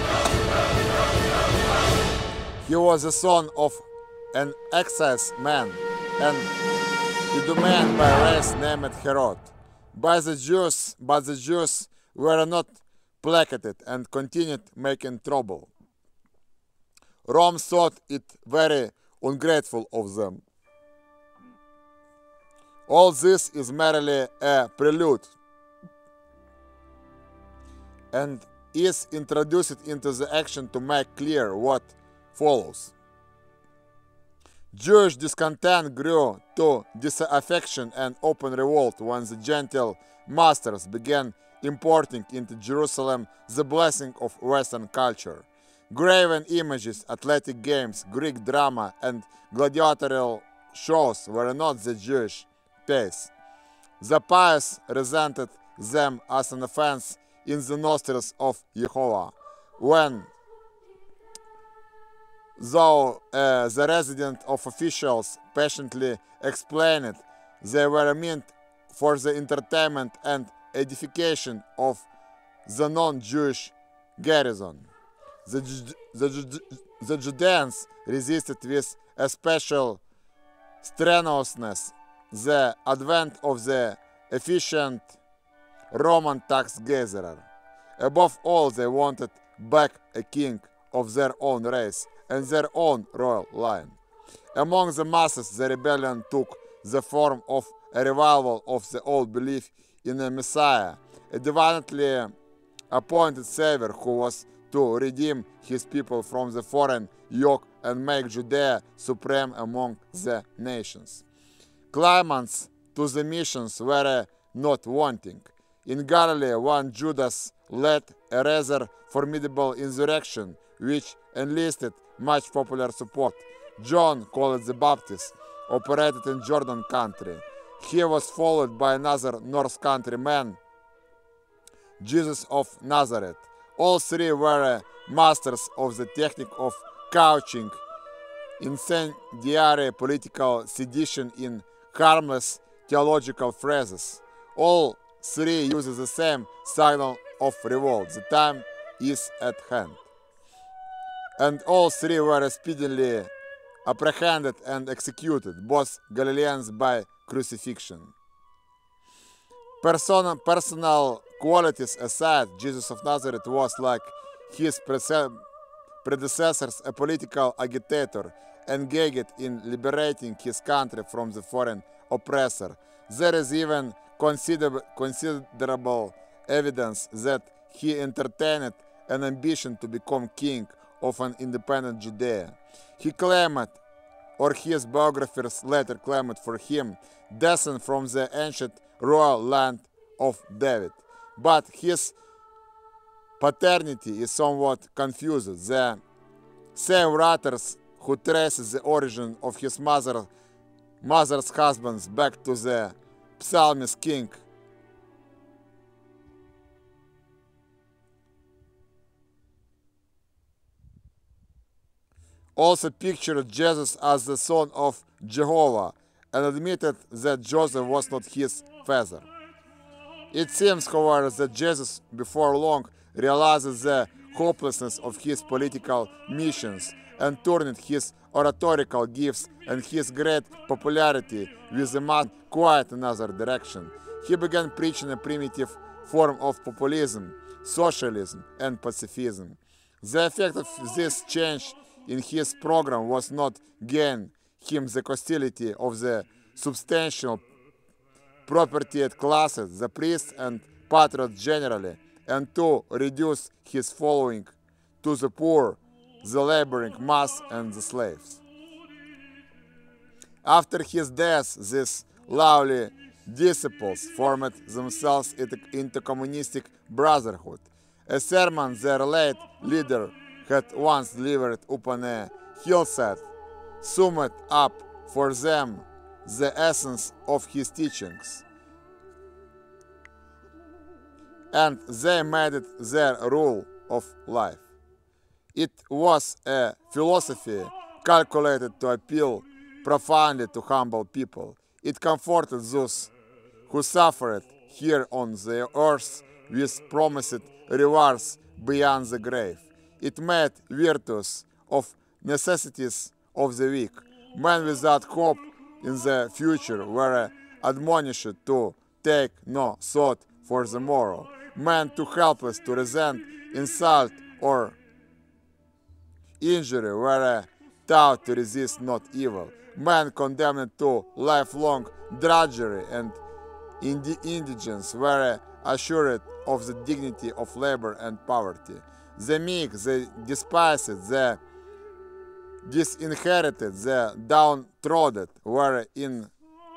He was the son of an excise man and Idumean by race named Herod. But the Jews were not placated and continued making trouble. Rome thought it very ungrateful of them. All this is merely a prelude and is introduced into the action to make clear what follows. Jewish discontent grew to disaffection and open revolt when the Gentile masters began importing into Jerusalem the blessing of Western culture. Graven images, athletic games, Greek drama, and gladiatorial shows were not the Jewish taste. The pious resented them as an offense in the nostrils of Jehovah, when though the resident of officials patiently explained it, they were meant for the entertainment and edification of the non-Jewish garrison. The Judeans resisted with a special strenuousness the advent of the efficient Roman tax gatherer. Above all, they wanted back a king of their own race and their own royal line. Among the masses, the rebellion took the form of a revival of the old belief in a Messiah, a divinely appointed Savior who was to redeem his people from the foreign yoke and make Judea supreme among the nations. Claimants to the missions were not wanting. In Galilee, one Judas led a rather formidable insurrection which enlisted much popular support. John, called the Baptist, operated in Jordan country. He was followed by another North country man, Jesus of Nazareth. All three were masters of the technique of couching incendiary political sedition in harmless theological phrases. All three use the same signal of revolt. The time is at hand. And all three were speedily apprehended and executed, both Galileans by crucifixion. Personal qualities aside, Jesus of Nazareth was, like his predecessors, a political agitator, engaged in liberating his country from the foreign oppressor. There is even considerable evidence that he entertained an ambition to become king of an independent Judea. He claimed, or his biographers later claimed for him, descent from the ancient royal land of David. But his paternity is somewhat confused. The same writers who trace the origin of his mother's husbands back to the psalmist king also pictured Jesus as the son of Jehovah and admitted that Joseph was not his father. It seems, however, that Jesus before long realizes the hopelessness of his political missions and turned his oratorical gifts and his great popularity with the man quite another direction. He began preaching a primitive form of populism, socialism, and pacifism. The effect of this change in his program was not gain him the hostility of the substantial propertied classes, the priests and patriots generally, and to reduce his following to the poor, the laboring mass, and the slaves. After his death, these lovely disciples formed themselves into communistic brotherhood, a sermon their late leader had once delivered upon a hillside, summed up for them the essence of his teachings, and they made it their rule of life. It was a philosophy calculated to appeal profoundly to humble people. It comforted those who suffered here on the earth with promised rewards beyond the grave. It made virtues of necessities of the weak. Men without hope in the future were admonished to take no thought for the morrow. Men too helpless to resent insult or injury were taught to resist not evil. Men condemned to lifelong drudgery and indigence were assured of the dignity of labor and poverty. The meek, the despised, the disinherited, the downtrodden were in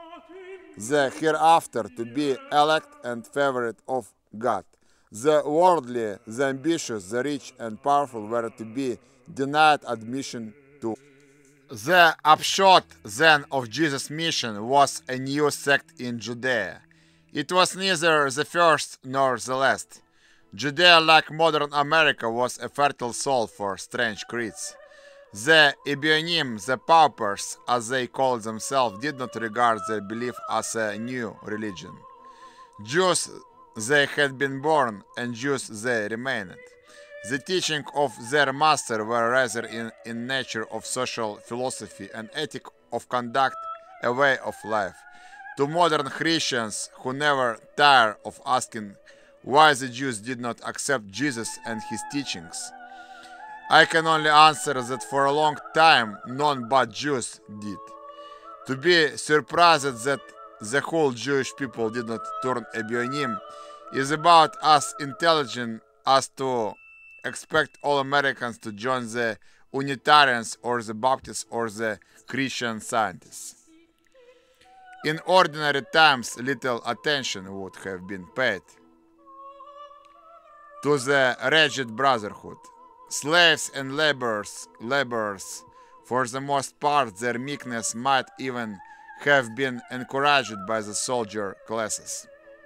the hereafter to be elect and favorite of God. The worldly, the ambitious, the rich and powerful were to be denied admission to. The upshot then of Jesus' mission was a new sect in Judea. It was neither the first nor the last. Judea, like modern America, was a fertile soil for strange creeds. The Ebionim, the paupers, as they called themselves, did not regard their belief as a new religion. Jews they had been born, and Jews they remained. The teaching of their master were rather in nature of social philosophy, an ethic of conduct, a way of life. To modern Christians who never tire of asking why the Jews did not accept Jesus and his teachings, I can only answer that for a long time none but Jews did. To be surprised that the whole Jewish people did not turn Ebionim is about as intelligent as to expect all Americans to join the Unitarians or the Baptists or the Christian Scientists. In ordinary times, little attention would have been paid to the wretched brotherhood. Slaves and laborers, for the most part, their meekness might even have been encouraged by the solider classes.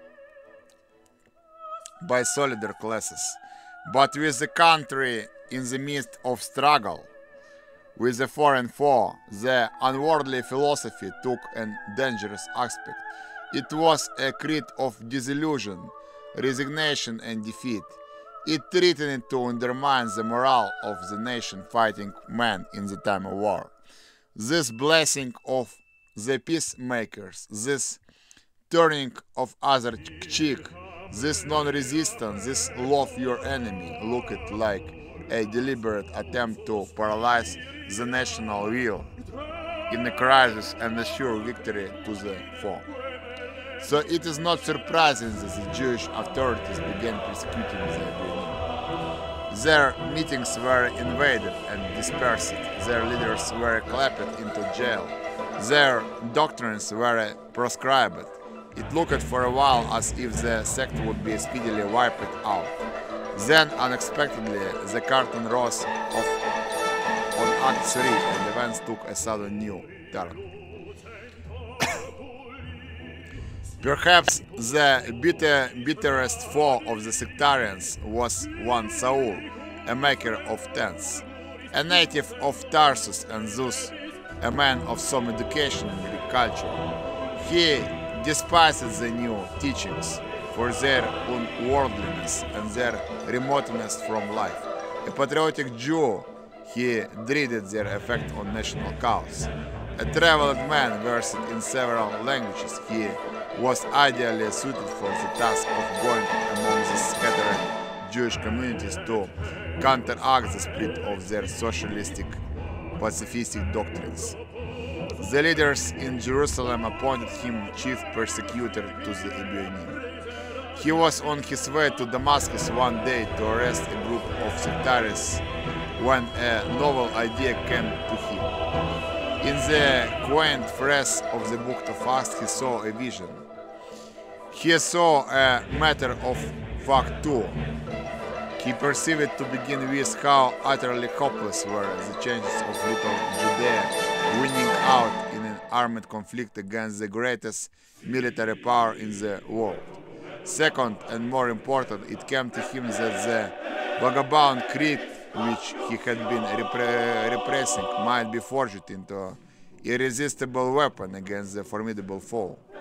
But with the country in the midst of struggle with the foreign foe, the unworldly philosophy took a dangerous aspect. It was a creed of disillusion, resignation, and defeat. It threatened to undermine the morale of the nation fighting men in the time of war. This blessing of the peacemakers, this turning of other cheek, this non-resistance, this love your enemy, looked like a deliberate attempt to paralyze the national will in a crisis and assure victory to the foe. So it is not surprising that the Jewish authorities began persecuting the Ebionim. Their meetings were invaded and dispersed. Their leaders were clapped into jail. Their doctrines were proscribed. It looked for a while as if the sect would be speedily wiped out. Then, unexpectedly, the curtain rose on Act 3 and events took a sudden new turn. Perhaps the bitterest foe of the sectarians was one Saul, a maker of tents, a native of Tarsus and Zeus, a man of some education in Greek culture. He despised the new teachings for their unworldliness and their remoteness from life. A patriotic Jew, he dreaded their effect on national cause. A traveled man versed in several languages, he was ideally suited for the task of going among the scattered Jewish communities to counteract the split of their socialistic, pacifistic doctrines. The leaders in Jerusalem appointed him chief persecutor to the Ebionim. He was on his way to Damascus one day to arrest a group of sectaries when a novel idea came to him. In the quaint phrase of the Book of Acts, he saw a vision. He saw a matter of fact too. He perceived it to begin with how utterly hopeless were the chances of little Judea winning out in an armed conflict against the greatest military power in the world. Second, and more important, it came to him that the vagabond creed which he had been repressing might be forged into an irresistible weapon against the formidable foe.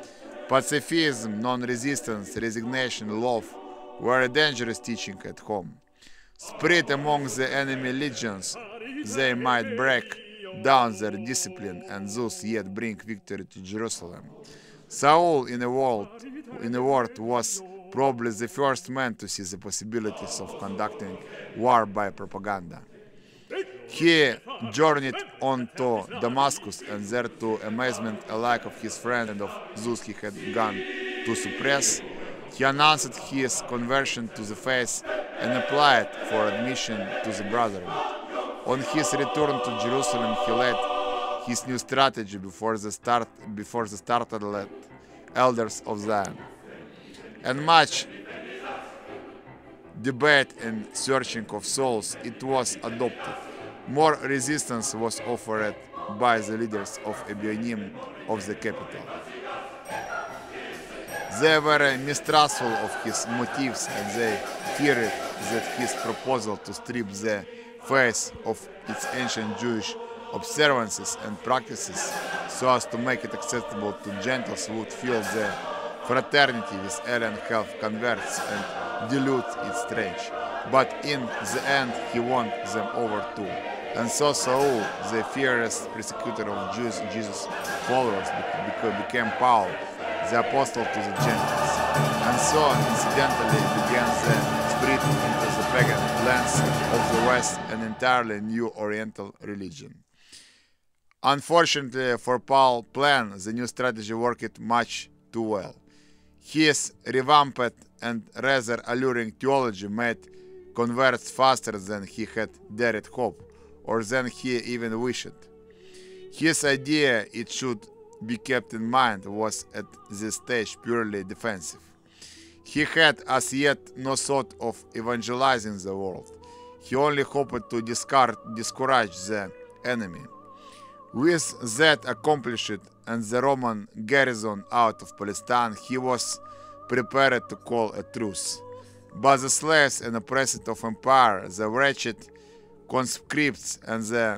Pacifism, non-resistance, resignation, love were a dangerous teaching at home. Spread among the enemy legions, they might break down their discipline and thus yet bring victory to Jerusalem. Saul, in a word, was probably the first man to see the possibilities of conducting war by propaganda. He journeyed on to Damascus, and there, to amazement alike of his friend and of those he had gone to suppress, he announced his conversion to the faith and applied for admission to the brotherhood. On his return to Jerusalem, he led his new strategy before the startled elders of Zion. And much debate and searching of souls, it was adopted. More resistance was offered by the leaders of Ebionim of the capital. They were mistrustful of his motives, and they feared that his proposal to strip the faith of its ancient Jewish observances and practices so as to make it acceptable to Gentiles would fill the fraternity with alien half converts and dilute its strength. But in the end, he won them over too. And so Saul, the fierce persecutor of Jesus' followers, became Paul, the apostle to the Gentiles. And so, incidentally, began the spread into the pagan lands of the West an entirely new Oriental religion. Unfortunately for Paul's plan, the new strategy worked much too well. His revamped and rather alluring theology made converts faster than he had dared hope, or than he even wished. His idea, it should be kept in mind, was at this stage purely defensive. He had as yet no thought of evangelizing the world. He only hoped to discourage the enemy. With that accomplished and the Roman garrison out of Palestine, he was prepared to call a truce. But the slaves and oppressed of empire, the wretched conscripts, and the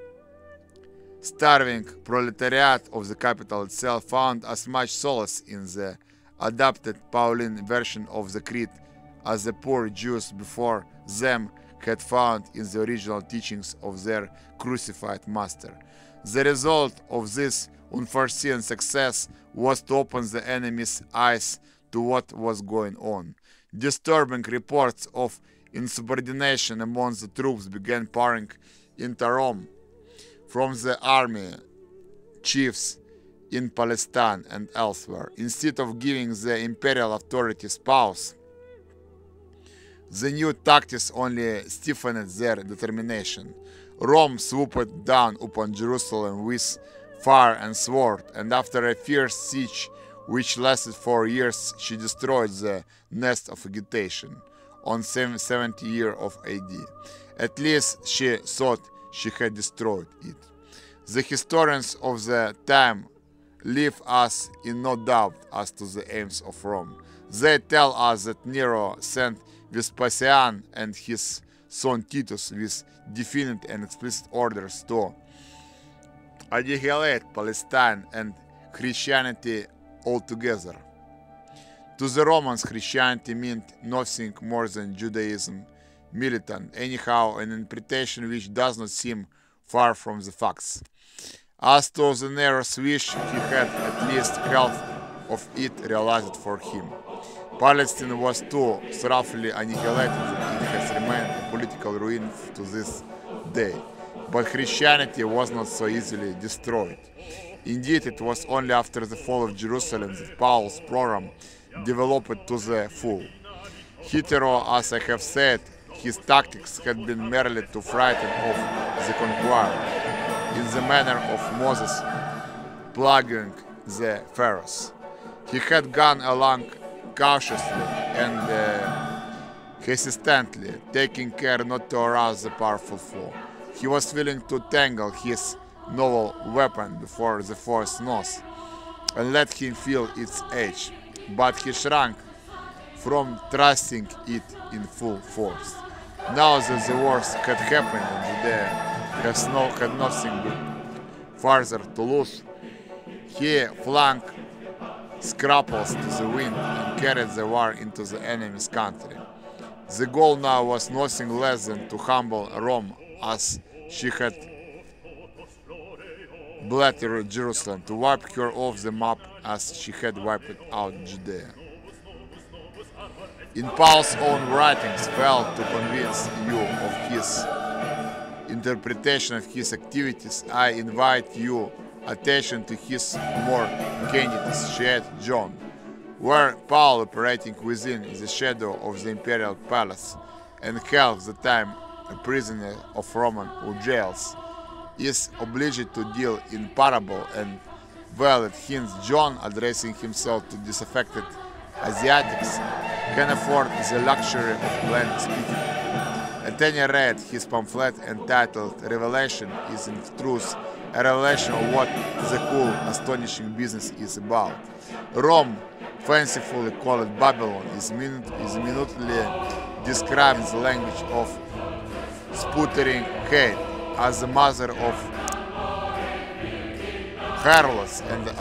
starving proletariat of the capital itself found as much solace in the adapted Pauline version of the creed as the poor Jews before them had found in the original teachings of their crucified master. The result of this unforeseen success was to open the enemy's eyes to what was going on. Disturbing reports of insubordination among the troops began pouring into Rome from the army chiefs in Palestine and elsewhere. Instead of giving the imperial authorities pause, the new tactics only stiffened their determination. Rome swooped down upon Jerusalem with fire and sword, and after a fierce siege which lasted 4 years, she destroyed the nest of agitation on 70th year of AD. At least she thought she had destroyed it. The historians of the time leave us in no doubt as to the aims of Rome. They tell us that Nero sent Vespasian and his son Titus with definite and explicit orders to annihilate Palestine and Christianity altogether. To the Romans, Christianity meant nothing more than Judaism, militant, anyhow, an interpretation which does not seem far from the facts. As to the Nero's wish, he had at least half of it realized for him. Palestine was too thoroughly annihilated that it has remained a political ruin to this day. But Christianity was not so easily destroyed. Indeed, it was only after the fall of Jerusalem that Paul's program developed to the full. Hitherto, as I have said, his tactics had been merely to frighten off the conqueror, in the manner of Moses plaguing the Pharaohs. He had gone along cautiously and hesitantly, taking care not to arouse the powerful foe. He was willing to tangle his novel weapon before the foe's nose and let him feel its edge, but he shrank from trusting it in full force. Now that the worst had happened and Judea had nothing but farther to lose, he flung scruples to the wind and carried the war into the enemy's country. The goal now was nothing less than to humble Rome as she had blattered Jerusalem, to wipe her off the map as she had wiped out Judea. In Paul's own writings failed to convince you of his interpretation of his activities, I invite your attention to his more candid shade, John, where Paul, operating within the shadow of the imperial palace and half the time a prisoner of Roman jails, is obliged to deal in parable and veiled hints. John, addressing himself to disaffected Asiatics, can afford the luxury of plain speaking. At any rate, his pamphlet entitled Revelation is in truth a revelation of what the cool, astonishing business is about. Rome, fancifully called Babylon, is minutely describing the language of sputtering hate as the mother of harlots and the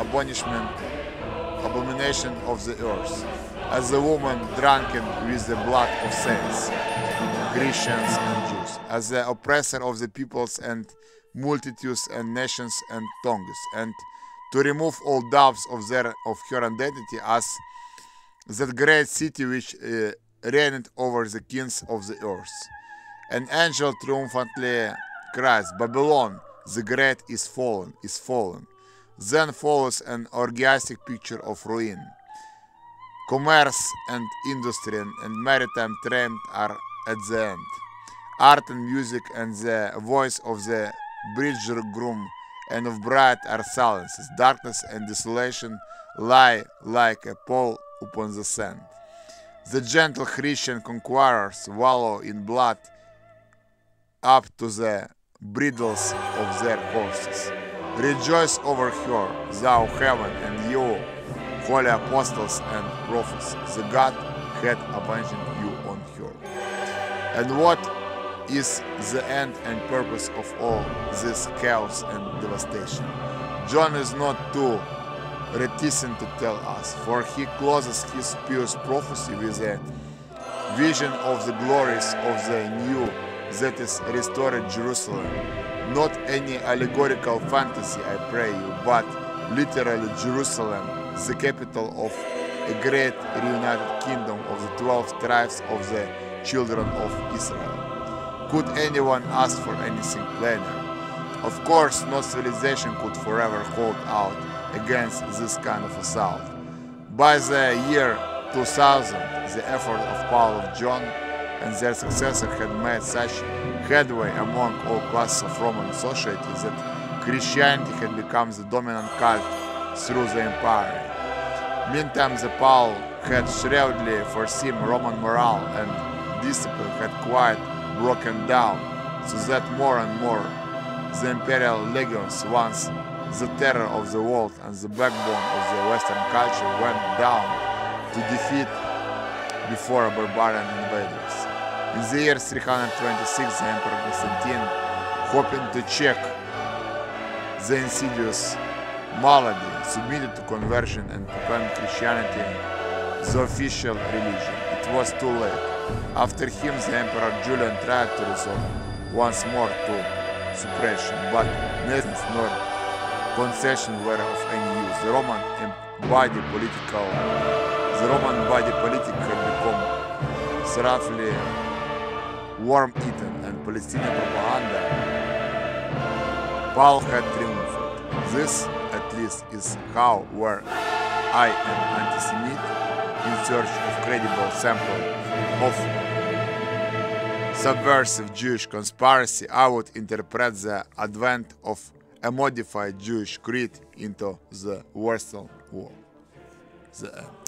abomination of the earth, as the woman drunken with the blood of saints, Christians and Jews, as the oppressor of the peoples and multitudes and nations and tongues, and to remove all doubts of her identity as that great city which reigned over the kings of the earth. An angel triumphantly cries, Babylon, the great is fallen, is fallen. Then follows an orgiastic picture of ruin. Commerce and industry and maritime trade are at the end. Art and music and the voice of the bridegroom and of bride are silences. Darkness and desolation lie like a pall upon the sand. The gentle Christian conquerors wallow in blood up to the bridles of their horses. Rejoice over her, thou heaven, and you, holy apostles and prophets. The God had avenged you on her. And what is the end and purpose of all this chaos and devastation? John is not too reticent to tell us, for he closes his pious prophecy with a vision of the glories of the new that is restored Jerusalem. Not any allegorical fantasy, I pray you, but literally Jerusalem, the capital of a great reunited kingdom of the 12 tribes of the children of Israel. Could anyone ask for anything plainer? Of course, no civilization could forever hold out against this kind of assault. By the year 2000, the effort of Paul of John and their successor had made such headway among all classes of Roman society that Christianity had become the dominant cult through the empire. Meantime, the Paul had shrewdly foreseen Roman morale and discipline had quite broken down, so that more and more the imperial legions, once the terror of the world and the backbone of the Western culture, went down to defeat before barbarian invaders. In the year 326, the Emperor Constantine, hoping to check the insidious malady, submitted to conversion and proclaimed Christianity the official religion. It was too late. After him, the Emperor Julian tried to resort once more to suppression, but neither nor concession were of any use. The Roman body politic had become thoroughly worm-eaten, and Palestinian propaganda Paul had triumphed. This, at least, is how, were I an anti-Semite in search of credible sample of subversive Jewish conspiracy, I would interpret the advent of a modified Jewish creed into the Western world. The end.